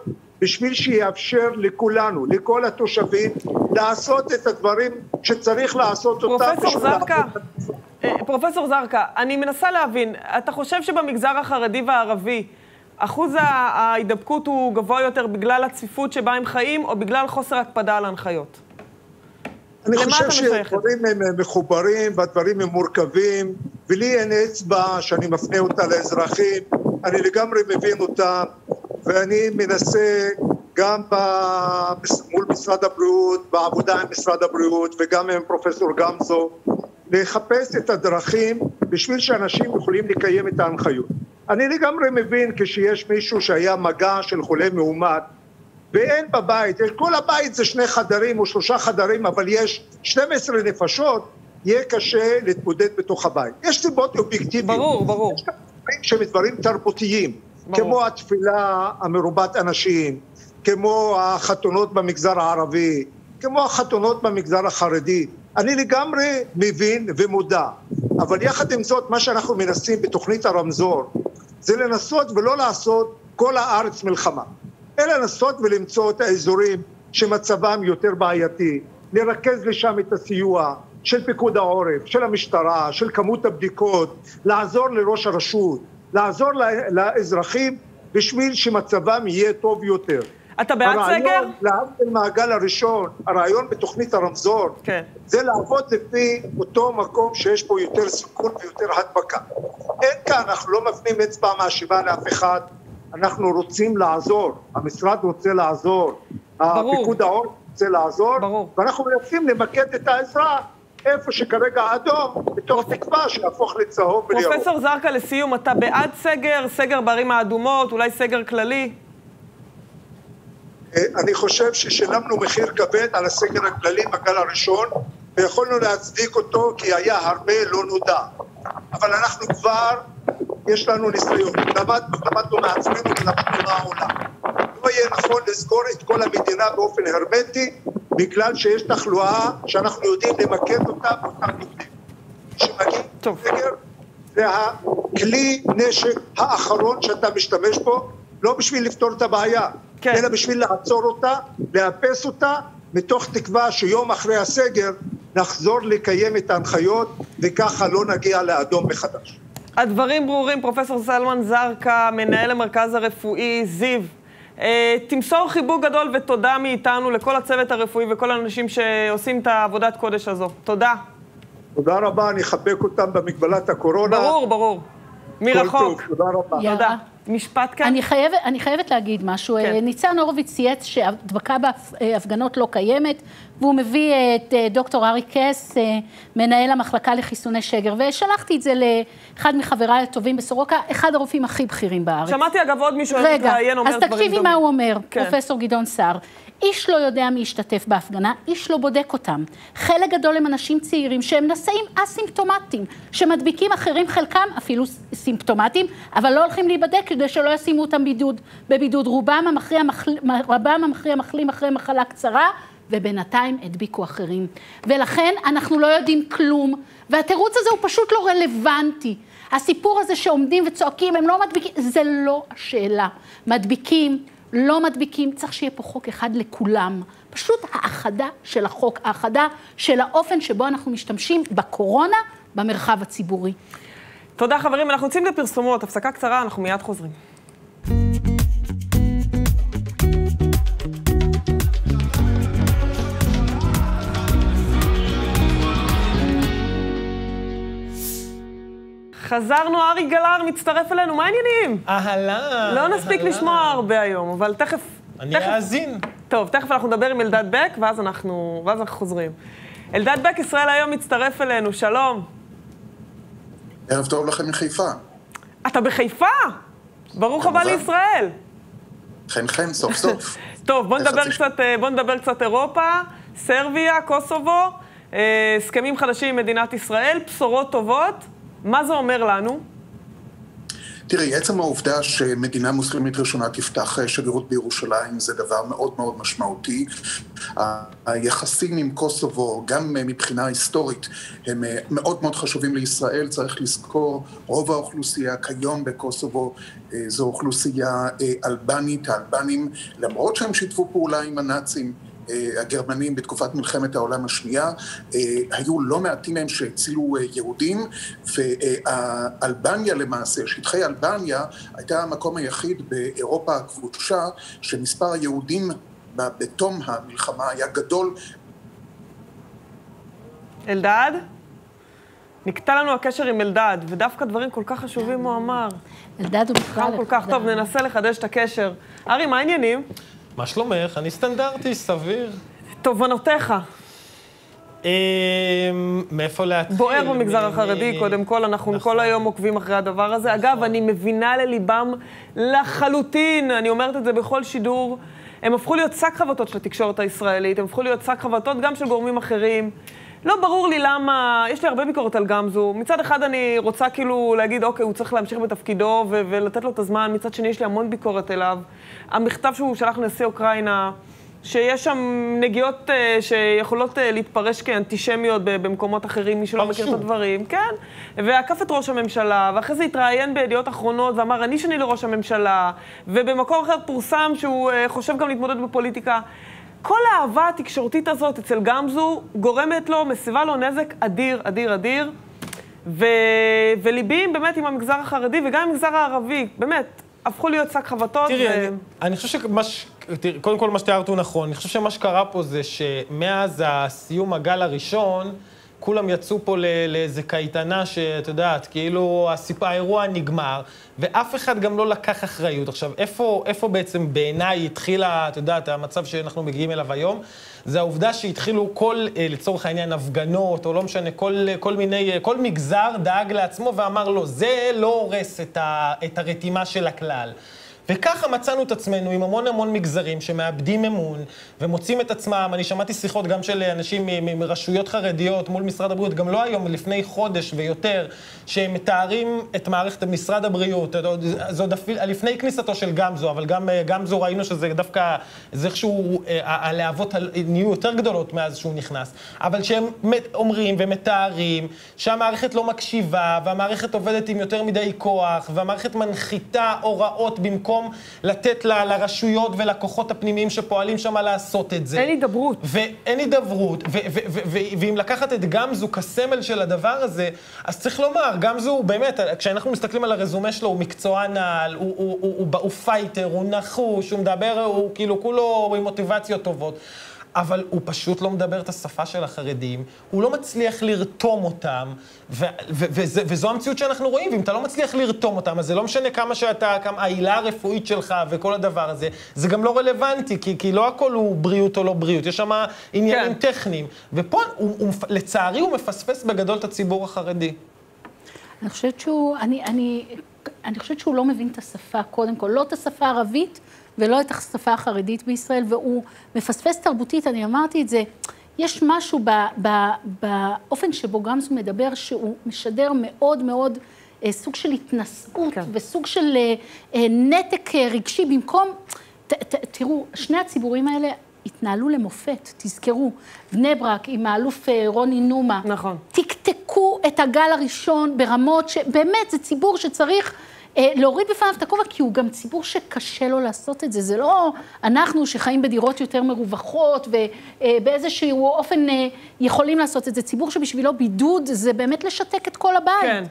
בשביל שיאפשר לכולנו, לכל התושבים, לעשות את הדברים שצריך לעשות אותם. פרופסור זרקא, פרופסור זרקא, אני מנסה להבין, אתה חושב שבמגזר החרדי והערבי, אחוז ההידבקות הוא גבוה יותר בגלל הצפיפות שבה הם חיים, או בגלל חוסר הקפדה על ההנחיות? אני חושב שהדברים הם מחוברים והדברים הם מורכבים, ולי אין אצבע שאני מפנה אותה לאזרחים, אני לגמרי מבין אותם, ואני מנסה גם מול משרד הבריאות, בעבודה עם משרד הבריאות וגם עם פרופסור גמזו, לחפש את הדרכים בשביל שאנשים יכולים לקיים את ההנחיות. אני לגמרי מבין כשיש מישהו שהיה מגע של חולה מאומת, ואין בבית, כל הבית זה שני חדרים או שלושה חדרים, אבל יש שתים עשרה נפשות, יהיה קשה להתמודד בתוך הבית. יש סיבות אובייקטיביות. ברור, ברור. יש דברים שהם דברים תרבותיים, ברור. כמו התפילה המרובת אנשים, כמו החתונות במגזר הערבי, כמו החתונות במגזר החרדי. אני לגמרי מבין ומודע, אבל יחד עם זאת, מה שאנחנו מנסים בתוכנית הרמזור, זה לנסות ולא לעשות כל הארץ מלחמה. אלא לנסות ולמצוא את האזורים שמצבם יותר בעייתי, לרכז לשם את הסיוע של פיקוד העורף, של המשטרה, של כמות הבדיקות, לעזור לראש הרשות, לעזור לאזרחים בשביל שמצבם יהיה טוב יותר. אתה בעד סגר? להבדיל מהגל הראשון, הרעיון בתוכנית הרמזור, כן. זה לעבוד לפי אותו מקום שיש בו יותר סיכון ויותר הדבקה. אין כאן, אנחנו לא מפנים אצבע מאשימה לאף אחד, אנחנו רוצים לעזור, המשרד רוצה לעזור, הפיקוד העורף רוצה לעזור, ברור. ואנחנו מנסים למקד את העזרה איפה שכרגע אדום, בתוך תקווה שיהפוך לצהוב ולירוק. פרופסור זרקא, לסיום, אתה בעד סגר, סגר בערים האדומות, אולי סגר כללי? אני חושב ששילמנו מחיר כבד על הסגר הכללי בגל הראשון, ויכולנו להצדיק אותו כי היה הרבה לא נודע. אבל אנחנו כבר, יש לנו ניסיון, למדנו, למדנו מעצמנו ולמדנו מהעולם. לא יהיה נכון לסגור את כל המדינה באופן הרמטי, בגלל שיש תחלואה שאנחנו יודעים למקד אותה באותם נקודים. שמגיע סגר, זה הכלי נשק האחרון שאתה משתמש בו, לא בשביל לפתור את הבעיה, כן. אלא בשביל לעצור אותה, לאפס אותה, מתוך תקווה שיום אחרי הסגר נחזור לקיים את ההנחיות, וככה לא נגיע לאדום מחדש. הדברים ברורים, פרופסור סלמן זרקא, מנהל המרכז הרפואי זיו. אה, תמסור חיבוק גדול ותודה מאיתנו לכל הצוות הרפואי וכל האנשים שעושים את העבודת קודש הזו. תודה. תודה רבה, אני אחבק אותם במגבלת הקורונה. ברור, ברור. מרחוק. תודה רבה. תודה. משפט כאן? אני חייבת, אני חייבת להגיד משהו. כן. ניצן הורוביץ צייץ שהדבקה בהפגנות לא קיימת, והוא מביא את דוקטור ארי קס, מנהל המחלקה לחיסוני שגר, ושלחתי את זה לאחד מחבריי הטובים בסורוקה, אחד הרופאים הכי בכירים בארץ. שמעתי אגב עוד מישהו מתראיין אומר דברים דומים. אז תקשיבי מה הוא אומר, כן. פרופסור גדעון סער. איש לא יודע מי ישתתף בהפגנה, איש לא בודק אותם. חלק גדול הם אנשים צעירים שהם נשאים אסימפטומטיים, שמדביקים אחרים, חלקם אפילו סימפטומטיים, אבל לא הולכים להיבדק כדי שלא ישימו אותם בידוד, בבידוד. רובם המכריע, מחל... רובם המכריע מחלים אחרי מחלה קצרה, ובינתיים הדביקו אחרים. ולכן אנחנו לא יודעים כלום, והתירוץ הזה הוא פשוט לא רלוונטי. הסיפור הזה שעומדים וצועקים, הם לא מדביקים, זה לא השאלה. מדביקים, לא מדביקים, צריך שיהיה פה חוק אחד לכולם. פשוט האחדה של החוק, האחדה של האופן שבו אנחנו משתמשים בקורונה במרחב הציבורי. תודה חברים, אנחנו יוצאים לפרסומות, הפסקה קצרה, אנחנו מיד חוזרים. חזרנו, ארי גלר מצטרף אלינו, מה העניינים? אהלן. לא נספיק לשמוע הרבה היום, אבל תכף... אני אאזין. טוב, תכף אנחנו נדבר עם אלדד בק, ואז אנחנו, ואז אנחנו חוזרים. אלדד בק, ישראל היום מצטרף אלינו, שלום. ערב טוב לכם מחיפה. אתה בחיפה? ברוך הבא לישראל. חן חן, סוף סוף. טוב, בוא נדבר קצת, בוא נדבר קצת אירופה, סרביה, קוסובו, הסכמים חדשים עם מדינת ישראל, בשורות טובות. מה זה אומר לנו? תראי, עצם העובדה שמדינה מוסלמית ראשונה תפתח שגרירות בירושלים זה דבר מאוד מאוד משמעותי. היחסים עם קוסובו, גם מבחינה היסטורית, הם מאוד מאוד חשובים לישראל. צריך לזכור, רוב האוכלוסייה כיום בקוסובו זו אוכלוסייה אלבנית. האלבנים, למרות שהם שיתפו פעולה עם הנאצים, הגרמנים בתקופת מלחמת העולם השנייה, היו לא מעטים מהם שהצילו יהודים, ואלבניה למעשה, שטחי אלבניה, הייתה המקום היחיד באירופה הכבושה, שמספר היהודים בתום המלחמה היה גדול. אלדד? נקטע לנו הקשר עם אלדד, ודווקא דברים כל כך חשובים הוא אמר. אלדד הוא בכלל... כל כך טוב, ננסה לחדש את הקשר. ארי, מה העניינים? מה שלומך? אני סטנדרטי, סביר. תובנותיך. מאיפה להתחיל? בוער במגזר החרדי, קודם כל, אנחנו כל היום עוקבים אחרי הדבר הזה. אגב, אני מבינה לליבם לחלוטין, אני אומרת את זה בכל שידור, הם הפכו להיות שק חבטות של התקשורת הישראלית, הם הפכו להיות שק חבטות גם של גורמים אחרים. לא ברור לי למה, יש לי הרבה ביקורת על גמזו. מצד אחד אני רוצה כאילו להגיד, אוקיי, הוא צריך להמשיך בתפקידו ו- ולתת לו את הזמן. מצד שני יש לי המון ביקורת אליו. המכתב שהוא שלח לנשיא אוקראינה, שיש שם נגיעות uh, שיכולות uh, להתפרש כאנטישמיות במקומות אחרים, מי שלא מכיר את הדברים, כן. ועקף את ראש הממשלה, ואחרי זה התראיין בידיעות אחרונות ואמר, אני שני לראש הממשלה, ובמקום אחר פורסם שהוא uh, חושב גם להתמודד בפוליטיקה. כל האהבה התקשורתית הזאת אצל גמזו גורמת לו, מסיבה לו נזק אדיר, אדיר, אדיר, ו... וליבים באמת עם המגזר החרדי וגם עם המגזר הערבי, באמת, הפכו להיות שק חבטות. תראי, ו... אני, אני חושב שמה ש... תראי, קודם כל מה שתיארת הוא נכון, אני חושב שמה שקרה פה זה שמאז הסיום הגל הראשון, כולם יצאו פה לאיזה קייטנה שאת יודעת, כאילו הסיפור, האירוע נגמר, ואף אחד גם לא לקח אחריות. עכשיו, איפה, איפה בעצם בעיניי התחילה, את יודעת, המצב שאנחנו מגיעים אליו היום, זה העובדה שהתחילו כל, לצורך העניין, הפגנות, או לא משנה, כל, כל מיני, כל מגזר דאג לעצמו ואמר לו, זה לא הורס את, ה, את הרתימה של הכלל. וככה מצאנו את עצמנו עם המון המון מגזרים שמאבדים אמון ומוצאים את עצמם. אני שמעתי שיחות גם של אנשים מרשויות חרדיות מול משרד הבריאות, גם לא היום, לפני חודש ויותר, שהם מתארים את מערכת משרד הבריאות. זה עוד לפני כניסתו של גמזו, אבל גם גמזו ראינו שזה דווקא, זה איכשהו, הלהבות נהיו יותר גדולות מאז שהוא נכנס. אבל שהם אומרים ומתארים שהמערכת לא מקשיבה, והמערכת עובדת עם יותר מדי כוח, והמערכת מנחיתה הוראות במקום לתת ל, לרשויות ולכוחות הפנימיים שפועלים שם לעשות את זה. אין הידברות. ואין הידברות, ו- ו- ו- ו- ואם לקחת את גמזו כסמל של הדבר הזה, אז צריך לומר, גמזו באמת, כשאנחנו מסתכלים על הרזומה שלו, הוא מקצוען על, הוא, הוא, הוא, הוא, הוא פייטר, הוא נחוש, הוא מדבר, הוא כאילו כולו עם מוטיבציות טובות. אבל הוא פשוט לא מדבר את השפה של החרדים, הוא לא מצליח לרתום אותם, ו- ו- ו- וזו המציאות שאנחנו רואים, ואם אתה לא מצליח לרתום אותם, אז זה לא משנה כמה שאתה, כמה העילה הרפואית שלך וכל הדבר הזה, זה גם לא רלוונטי, כי, כי לא הכל הוא בריאות או לא בריאות, יש שם עניינים כן. טכניים, ופה הוא, הוא, לצערי הוא מפספס בגדול את הציבור החרדי. אני חושבת שהוא, אני, אני, אני חושבת שהוא לא מבין את השפה, קודם כל, לא את השפה הערבית, ולא את השפה החרדית בישראל, והוא מפספס תרבותית, אני אמרתי את זה, יש משהו ב, ב, באופן שבו גמזו מדבר, שהוא משדר מאוד מאוד אה, סוג של התנשאות, כן. וסוג של אה, נתק רגשי, במקום, ת, ת, תראו, שני הציבורים האלה התנהלו למופת, תזכרו, בני ברק עם האלוף אה, רוני נומה, נכון. תקתקו את הגל הראשון ברמות שבאמת זה ציבור שצריך, להוריד בפניו את הכובע, כי הוא גם ציבור שקשה לו לעשות את זה. זה לא אנחנו שחיים בדירות יותר מרווחות, ובאיזשהו אופן יכולים לעשות את זה. ציבור שבשבילו בידוד זה באמת לשתק את כל הבית. כן.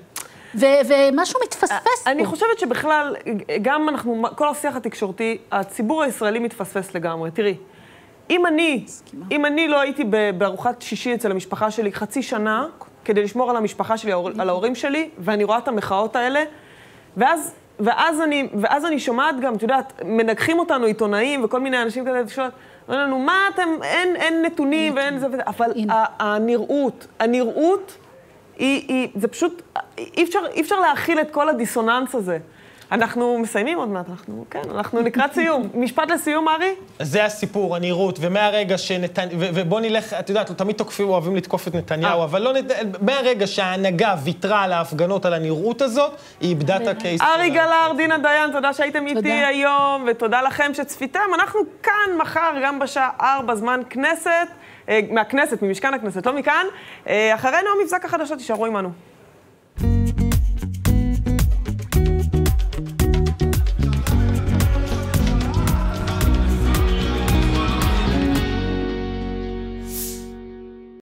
ומשהו מתפספס פה. אני חושבת שבכלל, גם אנחנו, כל השיח התקשורתי, הציבור הישראלי מתפספס לגמרי. תראי, אם אני, אם אני לא הייתי בארוחת שישי אצל המשפחה שלי חצי שנה, כדי לשמור על המשפחה שלי, על ההורים שלי, ואני רואה את המחאות האלה, ואז, ואז אני, ואז אני שומעת גם, את יודעת, מנגחים אותנו עיתונאים וכל מיני אנשים כזה, שואלים לנו, מה אתם, אין, אין נתונים ואין זה וזה, אבל הנראות, הנראות היא, היא, זה פשוט, אי אפשר, אי אפשר להכיל את כל הדיסוננס הזה. אנחנו מסיימים עוד מעט, אנחנו, כן, אנחנו לקראת סיום. משפט לסיום, ארי? זה הסיפור, הנראות, ומהרגע שנתנ... ו- ובוא נלך, את יודעת, תמיד תוקפים, אוהבים לתקוף את נתניהו, אבל לא נת... מהרגע שההנהגה ויתרה על ההפגנות, על הנראות הזאת, היא איבדה את הקייס. ארי גלר, דינה דיין, תודה שהייתם איתי היום, ותודה לכם שצפיתם. אנחנו כאן מחר, גם בשעה ארבע, זמן כנסת, מהכנסת, ממשכן הכנסת, לא מכאן. אחרינו המבזק החדשות, תישארו עמנו.